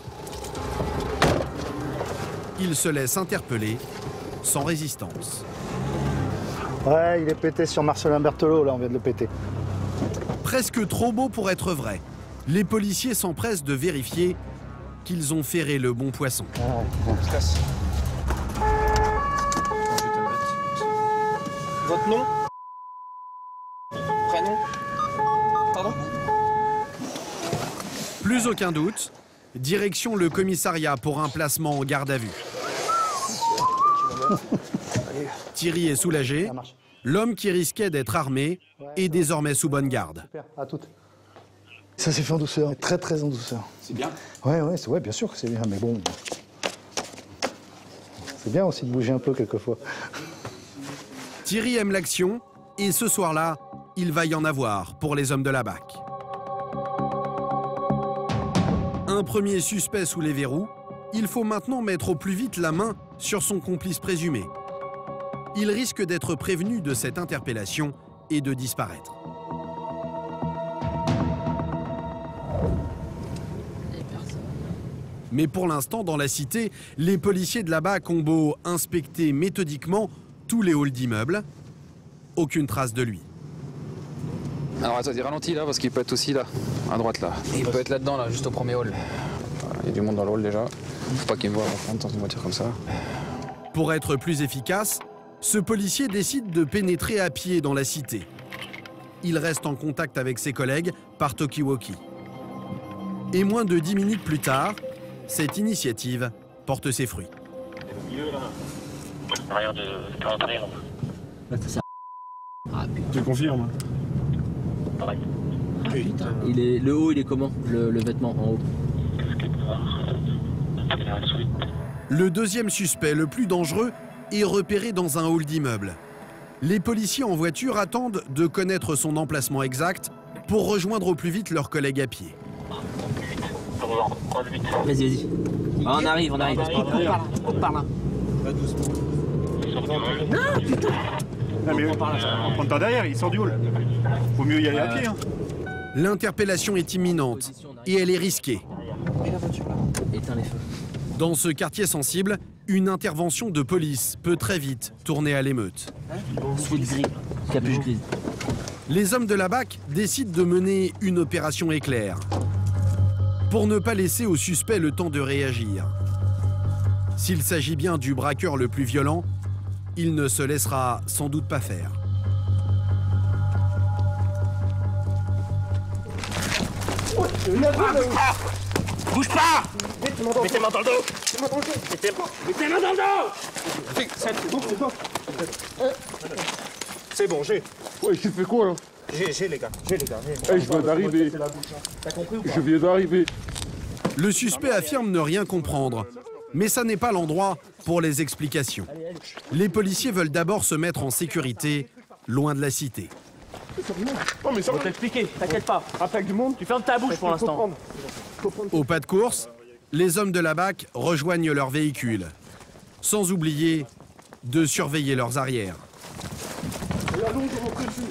Il se laisse interpeller, sans résistance. Ouais, il est pété sur Marcelin Berthelot, là, on vient de le péter. Presque trop beau pour être vrai. Les policiers s'empressent de vérifier qu'ils ont ferré le bon poisson. Oh, on se casse. Votre nom? Prénom? Pardon? Plus aucun doute, direction le commissariat pour un placement en garde à vue. Thierry est soulagé. L'homme qui risquait d'être armé est désormais sous bonne garde. Super, à toutes. Ça s'est fait en douceur, très très en douceur. C'est bien. Ouais, ouais, ouais, bien sûr que c'est bien, mais bon. C'est bien aussi de bouger un peu quelquefois. Thierry aime l'action et ce soir-là, il va y en avoir pour les hommes de la B A C. Un premier suspect sous les verrous, il faut maintenant mettre au plus vite la main sur son complice présumé. Il risque d'être prévenu de cette interpellation et de disparaître. Mais pour l'instant, dans la cité, les policiers de la B A C ont beau inspecter méthodiquement tous les halls d'immeubles, aucune trace de lui. Alors attends, il ralentit là parce qu'il peut être aussi là, à droite là. Il peut être là-dedans, là, juste au premier hall. Il y a du monde dans le hall déjà. Faut pas qu'il me voie rentrer dans une voiture comme ça. Pour être plus efficace, ce policier décide de pénétrer à pied dans la cité. Il reste en contact avec ses collègues par talkie-walkie. Et moins de dix minutes plus tard, cette initiative porte ses fruits. Rien de calendrier. Ah, tu confirmes? Pareil. Il est, le haut, il est comment, le, le vêtement en haut? Le deuxième suspect, le plus dangereux, est repéré dans un hall d'immeuble. Les policiers en voiture attendent de connaître son emplacement exact pour rejoindre au plus vite leurs collègues à pied. Vas-y, vas-y. Ah, on arrive, on arrive. On part là. On part là. Non, putain. Non, mais on prend le temps derrière, il sort du hall. Faut mieux y aller à pied. Hein. L'interpellation est imminente et elle est risquée. Éteins les feux. Dans ce quartier sensible, une intervention de police peut très vite tourner à l'émeute. Sweat gris, capuche grise. Les hommes de la B A C décident de mener une opération éclair pour ne pas laisser au suspect le temps de réagir. S'il s'agit bien du braqueur le plus violent, il ne se laissera sans doute pas faire. Ah, bouge pas! Mettez main dans le dos! Mettez main dans le dos! C'est bon, j'ai. Ouais, tu fais quoi là? J'ai, j'ai les gars, j'ai les gars. Hey, je viens d'arriver. T'as compris ou pas? Je viens d'arriver. Le suspect affirme ne rien comprendre, mais ça n'est pas l'endroit pour les explications. Les policiers veulent d'abord se mettre en sécurité, loin de la cité. Non mais ça va t'expliquer, t'inquiète pas. Attaque du monde. Tu fermes ta bouche pour l'instant. Au pas de course, les hommes de la B A C rejoignent leur véhicule, sans oublier de surveiller leurs arrières. Et allons, je rentre dessus.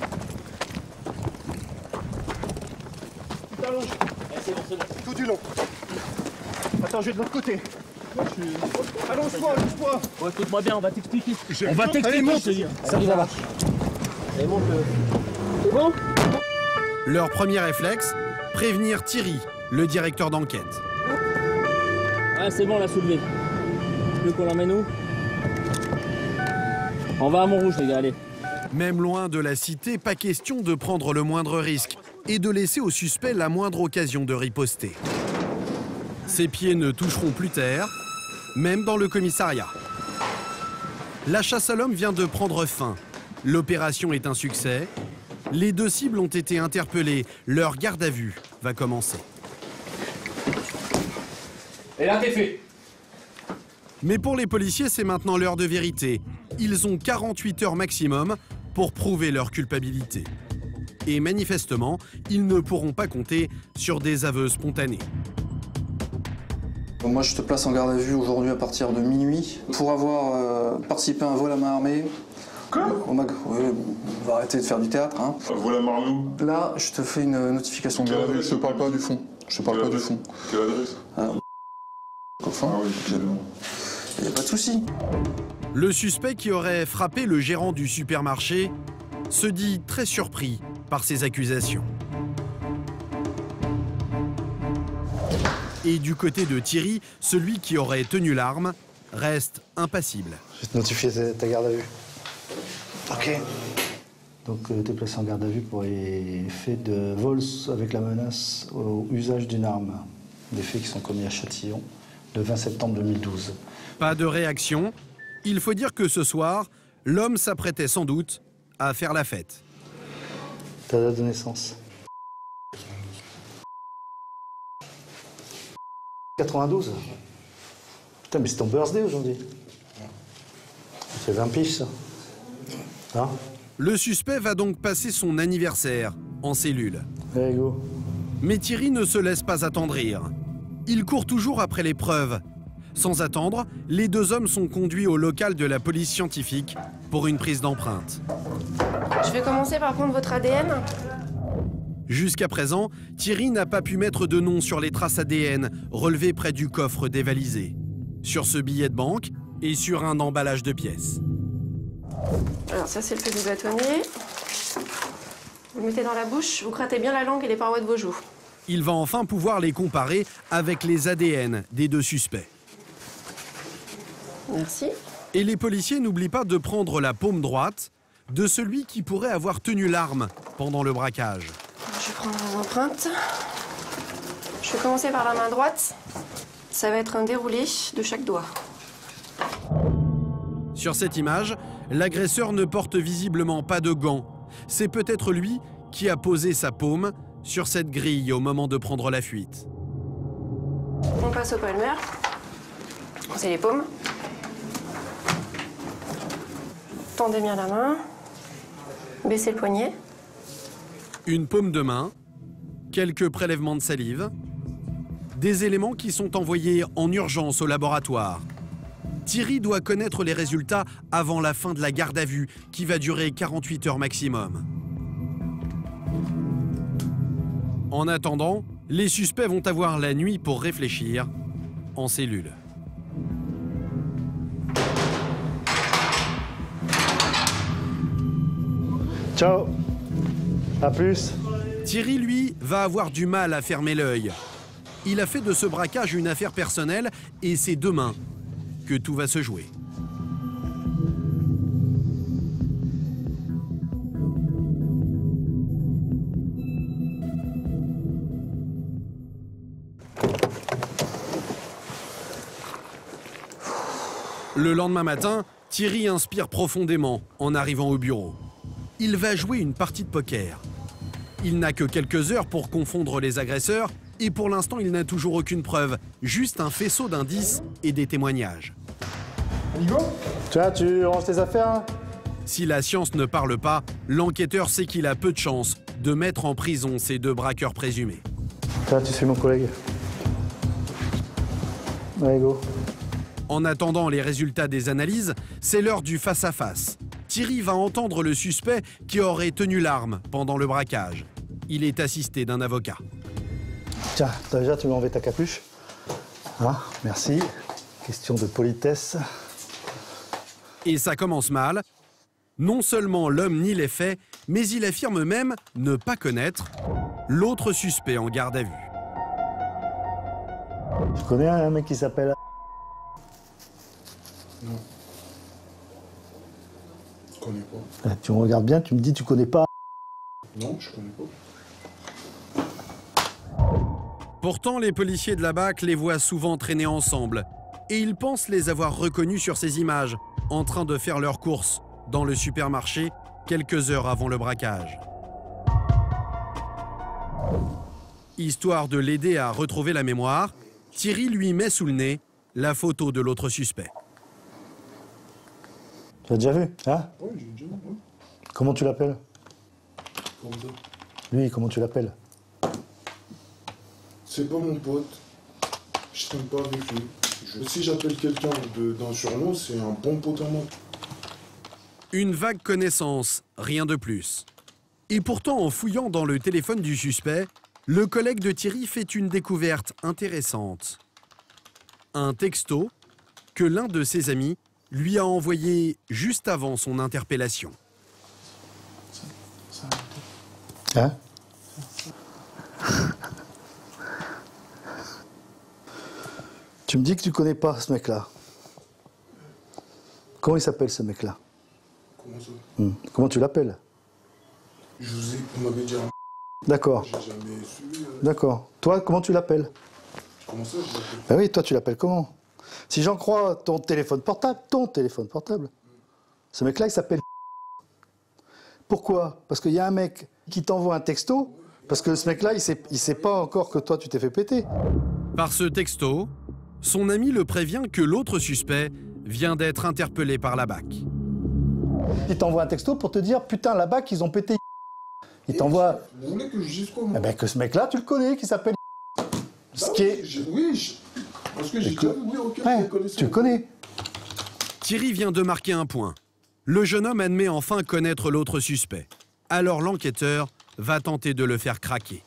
Tu t'allonges. Tout du long. Attends, je vais de l'autre côté. Allonge-toi, allonge-toi. Oh, écoute-moi bien, on va t'expliquer. On va t'expliquer, je te dis. Ça arrive là-bas. Allez, monte. C'est bon? Leur premier réflexe, prévenir Thierry, le directeur d'enquête. Ah, c'est bon, on l'a soulevé. Plus qu'on l'emmène où? On va à Montrouge, les gars, allez. Même loin de la cité, pas question de prendre le moindre risque et de laisser au suspect la moindre occasion de riposter. Ses pieds ne toucheront plus terre, même dans le commissariat. La chasse à l'homme vient de prendre fin. L'opération est un succès. Les deux cibles ont été interpellées. Leur garde à vue va commencer. Et là, t'es fait. Mais pour les policiers, c'est maintenant l'heure de vérité. Ils ont quarante-huit heures maximum pour prouver leur culpabilité. Et manifestement, ils ne pourront pas compter sur des aveux spontanés. Moi, je te place en garde à vue aujourd'hui à partir de minuit pour avoir euh, participé à un vol à main armée. Quoi? Au mag... Oui, bon, on va arrêter de faire du théâtre. Hein. Un vol à main armée? Là, je te fais une notification de garde à vue. Je te parle pas du fond. Je te parle pas du fond. Quelle adresse? Ah, enfin, ah oui, il n'y a pas de souci. Le suspect qui aurait frappé le gérant du supermarché se dit très surpris par ces accusations. Et du côté de Thierry, celui qui aurait tenu l'arme reste impassible. Je vais te notifier ta, ta garde à vue. Ok. Donc euh, tu es placé en garde à vue pour les faits de vol avec la menace au usage d'une arme. Des faits qui sont commis à Châtillon le vingt septembre deux mille douze. Pas de réaction. Il faut dire que ce soir, l'homme s'apprêtait sans doute à faire la fête. Ta date de naissance? quatre-vingt-douze. Putain, mais c'est ton birthday aujourd'hui. C'est vingt piges, ça. Hein? Le suspect va donc passer son anniversaire en cellule. Allez, go. Mais Thierry ne se laisse pas attendrir. Il court toujours après les preuves. Sans attendre, les deux hommes sont conduits au local de la police scientifique pour une prise d'empreinte. Je vais commencer par prendre votre A D N. Jusqu'à présent, Thierry n'a pas pu mettre de nom sur les traces A D N relevées près du coffre dévalisé, sur ce billet de banque et sur un emballage de pièces. Alors ça, c'est le fait du bâtonnier. Vous le mettez dans la bouche, vous grattez bien la langue et les parois de vos joues. Il va enfin pouvoir les comparer avec les A D N des deux suspects. Merci. Et les policiers n'oublient pas de prendre la paume droite de celui qui pourrait avoir tenu l'arme pendant le braquage. Je vais prendre les empreintes. Je vais commencer par la main droite. Ça va être un déroulé de chaque doigt. Sur cette image, l'agresseur ne porte visiblement pas de gants. C'est peut-être lui qui a posé sa paume sur cette grille au moment de prendre la fuite. On passe au palmaire. C'est les paumes. Tendez bien la main. Baissez le poignet. Une paume de main, quelques prélèvements de salive, des éléments qui sont envoyés en urgence au laboratoire. Thierry doit connaître les résultats avant la fin de la garde à vue, qui va durer quarante-huit heures maximum. En attendant, les suspects vont avoir la nuit pour réfléchir en cellule. Ciao. À plus. Thierry, lui, va avoir du mal à fermer l'œil. Il a fait de ce braquage une affaire personnelle et c'est demain que tout va se jouer. Le lendemain matin, Thierry inspire profondément en arrivant au bureau. Il va jouer une partie de poker. Il n'a que quelques heures pour confondre les agresseurs et pour l'instant, il n'a toujours aucune preuve, juste un faisceau d'indices et des témoignages. Tu vois, tu ranges tes affaires hein? Si la science ne parle pas, l'enquêteur sait qu'il a peu de chances de mettre en prison ces deux braqueurs présumés. Tu vois, tu suis mon collègue. Allez, go. En attendant les résultats des analyses, c'est l'heure du face-à-face. Thierry va entendre le suspect qui aurait tenu l'arme pendant le braquage. Il est assisté d'un avocat. Tiens, déjà, tu m'as enlevé ta capuche. Hein, merci. Question de politesse. Et ça commence mal. Non seulement l'homme nie les faits, mais il affirme même ne pas connaître l'autre suspect en garde à vue. Tu connais un mec qui s'appelle... Non. Je connais pas. Tu me regardes bien, tu me dis tu connais pas... Non, je connais pas. Pourtant, les policiers de la B A C les voient souvent traîner ensemble. Et ils pensent les avoir reconnus sur ces images, en train de faire leurs courses dans le supermarché quelques heures avant le braquage. Histoire de l'aider à retrouver la mémoire, Thierry lui met sous le nez la photo de l'autre suspect. Tu l'as déjà vu, hein? Oui, j'ai déjà vu. Ouais. Comment tu l'appelles? Comme ça. Lui, comment tu l'appelles? C'est pas mon pote. Je traîne pas avec lui. Je... Si j'appelle quelqu'un d'un surnom, c'est un bon pote à moi. Une vague connaissance, rien de plus. Et pourtant, en fouillant dans le téléphone du suspect, le collègue de Thierry fait une découverte intéressante. Un texto que l'un de ses amis lui a envoyé juste avant son interpellation. Hein? Tu me dis que tu connais pas ce mec-là. Comment il s'appelle ce mec-là? Comment ça? hmm. Comment tu l'appelles? Je vous ai... Vous m'avez dit un... D'accord. J'ai jamais su... Euh... D'accord. Toi, comment tu l'appelles? Comment ça, je l'appelle? Ben oui, toi, tu l'appelles comment? Si j'en crois ton téléphone portable, ton téléphone portable, ce mec-là, il s'appelle... Pourquoi? Parce qu'il y a un mec qui t'envoie un texto, parce que ce mec-là, il sait, il sait pas encore que toi, tu t'es fait péter. Par ce texto, son ami le prévient que l'autre suspect vient d'être interpellé par la B A C. Il t'envoie un texto pour te dire, putain, la B A C, ils ont pété... Il t'envoie... Vous voulez que je dise quoi, moi? Eh ben, que ce mec-là, tu le connais, qui s'appelle... Ce qui est... Je... Oui, je... parce que j'ai déjà vu, oui, ok, ouais, je connais ça. tu le connais. Thierry vient de marquer un point. Le jeune homme admet enfin connaître l'autre suspect. Alors l'enquêteur va tenter de le faire craquer.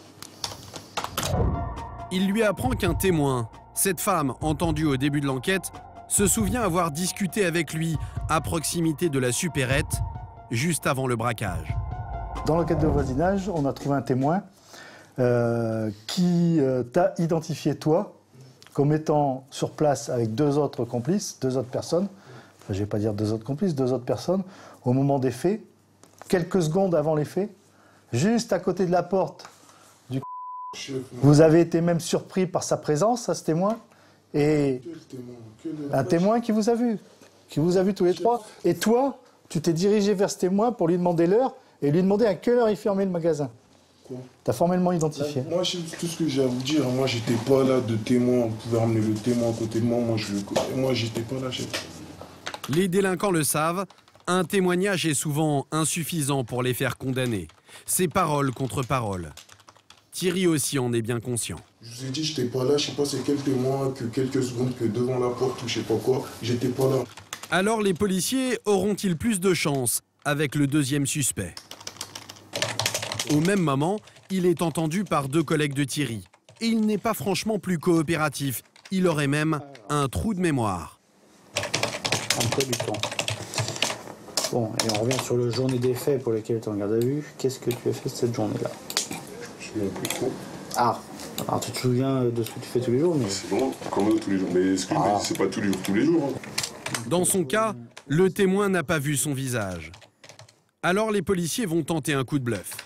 Il lui apprend qu'un témoin, cette femme entendue au début de l'enquête, se souvient avoir discuté avec lui à proximité de la supérette, juste avant le braquage. Dans l'enquête de voisinage, on a trouvé un témoin euh, qui euh, t'a identifié, toi, comme étant sur place avec deux autres complices, deux autres personnes, je ne vais pas dire deux autres complices, deux autres personnes, au moment des faits, quelques secondes avant les faits, juste à côté de la porte du vous avez été même surpris par sa présence, à ce témoin, et un témoin qui vous a vu, qui vous a vu tous les trois. Et toi, tu t'es dirigé vers ce témoin pour lui demander l'heure et lui demander à quelle heure il fermait le magasin. Tu as formellement identifié. Moi, je, tout ce que j'ai à vous dire, moi, j'étais pas là de témoin. Vous pouvez ramener le témoin à côté de moi. Moi, je, moi j'étais pas là, chef. Les délinquants le savent, un témoignage est souvent insuffisant pour les faire condamner. C'est parole contre parole. Thierry aussi en est bien conscient. Je vous ai dit, j'étais pas là, je sais pas c'est quel témoin, que quelques secondes que devant la porte ou je sais pas quoi, j'étais pas là. Alors les policiers auront-ils plus de chance avec le deuxième suspect? Au même moment, il est entendu par deux collègues de Thierry. Et il n'est pas franchement plus coopératif. Il aurait même un trou de mémoire. Un peu du temps. Bon, et on revient sur le journée des faits pour lesquels tu es en garde à vue. Qu'est-ce que tu as fait cette journée-là? Je me souviens plus trop. Ah, alors tu te souviens de ce que tu fais tous les jours, mais... C'est bon, comme tous les jours. Mais ce que ah. c'est pas tous les jours, tous les jours. Hein. Dans son cas, le témoin n'a pas vu son visage. Alors les policiers vont tenter un coup de bluff.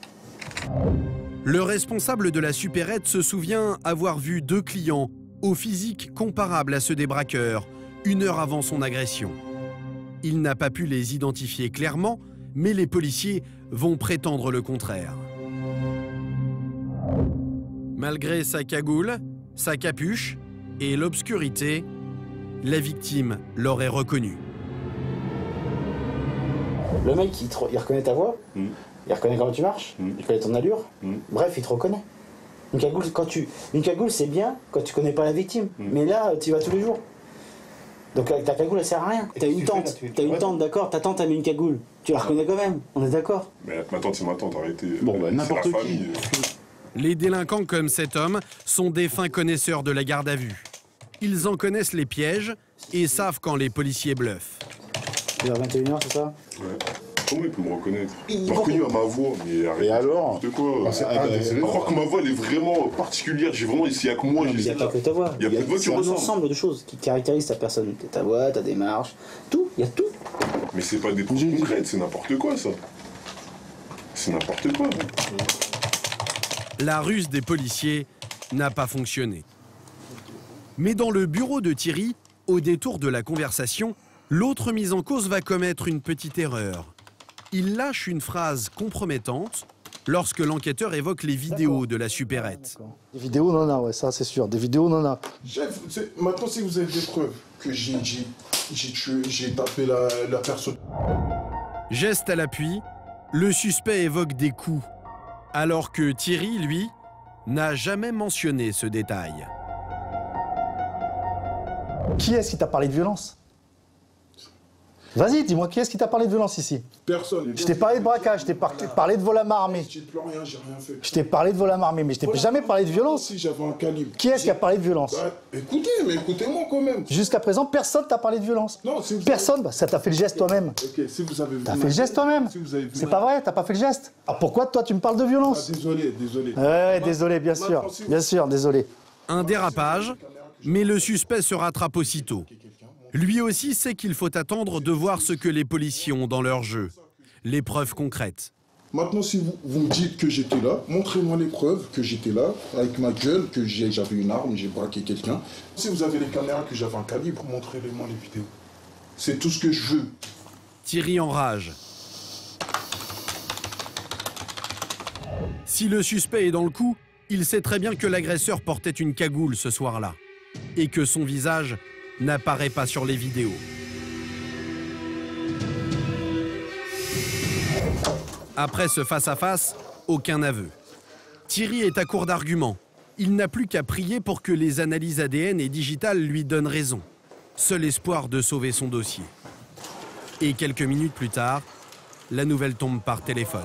Le responsable de la supérette se souvient avoir vu deux clients au physique comparable à ceux des braqueurs, une heure avant son agression. Il n'a pas pu les identifier clairement, mais les policiers vont prétendre le contraire. Malgré sa cagoule, sa capuche et l'obscurité, la victime l'aurait reconnu. Le mec, il, te, il reconnaît ta voix, mmh. il reconnaît comment tu marches, mmh. il connaît ton allure, mmh. bref, il te reconnaît. Une cagoule, quand tu, une cagoule, c'est bien quand tu connais pas la victime, mmh. mais là, tu y vas tous les jours. Donc ta cagoule, elle sert à rien. T'as une tante, t'as une tante, d'accord, ta tante a mis une cagoule. Tu la reconnais quand même, on est d'accord. Mais ma tante, c'est ma tante, arrêtez. Bon, bah, n'importe qui. Famille. Les délinquants comme cet homme sont des fins connaisseurs de la garde à vue. Ils en connaissent les pièges et savent quand les policiers bluffent. Il est vingt et une heures, c'est ça? Ouais. Comment il peut me reconnaître? Il m'a reconnu à ma voix, mais arrête. Et alors? De quoi? Je crois que ma voix, elle est vraiment particulière. J'ai vraiment essayé avec moi. Il n'y a pas que ta voix. Il y a plein de voix qui ressemblent. C'est un ensemble de choses qui caractérisent ta personne. Ta voix, ta démarche, tout. Il y a tout. Mais c'est pas des trucs concrètes, c'est n'importe quoi, ça. C'est n'importe quoi. La ruse des policiers n'a pas fonctionné. Mais dans le bureau de Thierry, au détour de la conversation, l'autre mis en cause va commettre une petite erreur. Il lâche une phrase compromettante lorsque l'enquêteur évoque les vidéos de la supérette. Des vidéos, non, non, ouais, ça c'est sûr. Des vidéos, non, non. Chef, maintenant si vous avez des preuves que j'ai tué, j'ai tapé la, la personne. Geste à l'appui, le suspect évoque des coups, alors que Thierry, lui, n'a jamais mentionné ce détail. Qui est-ce qui t'a parlé de violence? Vas-y, dis-moi, qui est-ce qui t'a parlé de violence ici? Personne. Je t'ai parlé de braquage, je t'ai par parlé de vol à main armée. Je plus rien, j'ai rien fait. Je t'ai parlé de vol à main armée, mais je t'ai jamais parlé de violence. Si, j'avais un calibre. Qui est-ce qui a parlé de violence? Bah, écoutez, mais écoutez-moi quand même. Jusqu'à présent, personne t'a parlé de violence. Non, si vous Personne, avez... bah, ça t'a fait le geste toi-même. Ok, si vous avez vu. T'as fait le geste toi-même. Si vous avez vu. C'est pas vrai, t'as pas fait le geste. Alors pourquoi toi tu me parles de violence? Ah, désolé, désolé. Ouais, désolé, bien sûr. Bien sûr, désolé. Un dérapage, mais le suspect se rattrape aussitôt. Lui aussi sait qu'il faut attendre de voir ce que les policiers ont dans leur jeu, les preuves concrètes. Maintenant, si vous, vous me dites que j'étais là, montrez-moi les preuves que j'étais là, avec ma gueule, que j'avais une arme, j'ai braqué quelqu'un. Si vous avez les caméras, que j'avais un calibre, montrez-les-moi les vidéos. C'est tout ce que je veux. Thierry enrage. Si le suspect est dans le coup, il sait très bien que l'agresseur portait une cagoule ce soir-là et que son visage n'apparaît pas sur les vidéos. Après ce face-à-face, aucun aveu. Thierry est à court d'arguments. Il n'a plus qu'à prier pour que les analyses A D N et digitales lui donnent raison. Seul espoir de sauver son dossier. Et quelques minutes plus tard, la nouvelle tombe par téléphone.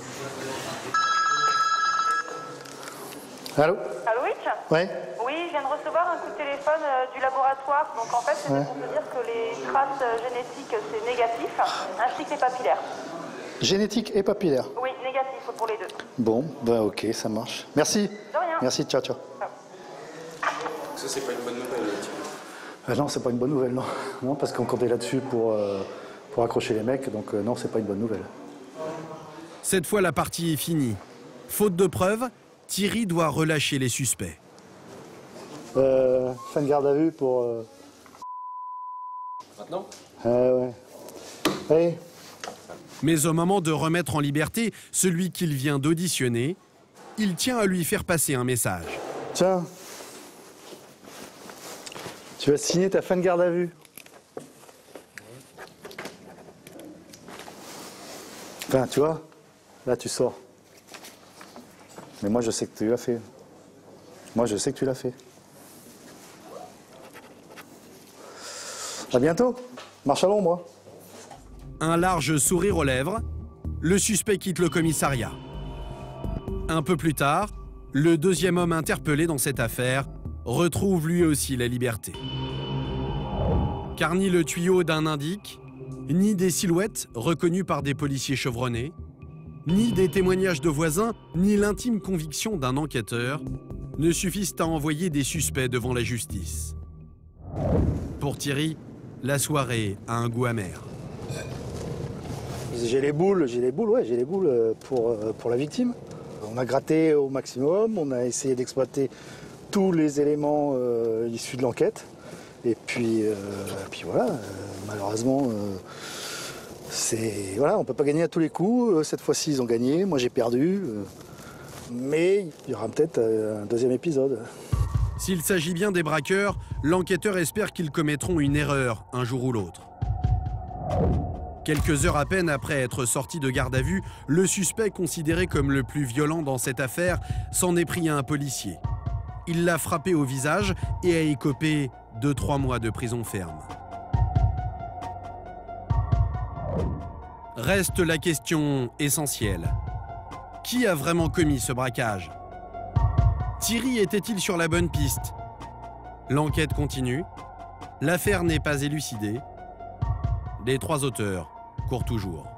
Allô? Allô, Hitch? Ouais. Oui, je viens de recevoir un coup de téléphone euh, du laboratoire. Donc en fait, c'était ouais. pour te dire que les traces euh, génétiques, c'est négatif, ainsi que les papillaires. Génétique et papillaire? Oui, négatif pour les deux. Bon, bah ok, ça marche. Merci. De rien. Merci, ciao, ciao. Ça, c'est pas une bonne nouvelle. Euh, non, c'est pas une bonne nouvelle, non. Non, parce qu'on comptait là-dessus pour, euh, pour accrocher les mecs, donc euh, non, c'est pas une bonne nouvelle. Cette fois, la partie est finie. Faute de preuves, Thierry doit relâcher les suspects. Euh, fin de garde à vue pour... Euh... Maintenant euh, ouais. Allez. Mais au moment de remettre en liberté celui qu'il vient d'auditionner, il tient à lui faire passer un message. Tiens, tu vas signer ta fin de garde à vue. Enfin, tu vois, là tu sors. Mais moi je sais que tu l'as fait. Moi je sais que tu l'as fait. À bientôt. Marche à l'ombre. Un large sourire aux lèvres, le suspect quitte le commissariat. Un peu plus tard, le deuxième homme interpellé dans cette affaire retrouve lui aussi la liberté. Car ni le tuyau d'un indique, ni des silhouettes reconnues par des policiers chevronnés, ni des témoignages de voisins, ni l'intime conviction d'un enquêteur ne suffisent à envoyer des suspects devant la justice. Pour Thierry, la soirée a un goût amer. J'ai les boules, j'ai les boules, ouais, j'ai les boules pour, pour la victime. On a gratté au maximum, on a essayé d'exploiter tous les éléments euh, issus de l'enquête. Et puis, euh, puis voilà, euh, malheureusement, euh, c'est, voilà, on ne peut pas gagner à tous les coups. Cette fois-ci, ils ont gagné, moi j'ai perdu. Euh, mais il y aura peut-être un deuxième épisode. S'il s'agit bien des braqueurs, l'enquêteur espère qu'ils commettront une erreur un jour ou l'autre. Quelques heures à peine après être sorti de garde à vue, le suspect, considéré comme le plus violent dans cette affaire, s'en est pris à un policier. Il l'a frappé au visage et a écopé de trois mois de prison ferme. Reste la question essentielle. Qui a vraiment commis ce braquage? Thierry était-il sur la bonne piste? L'enquête continue. L'affaire n'est pas élucidée. Les trois auteurs courent toujours.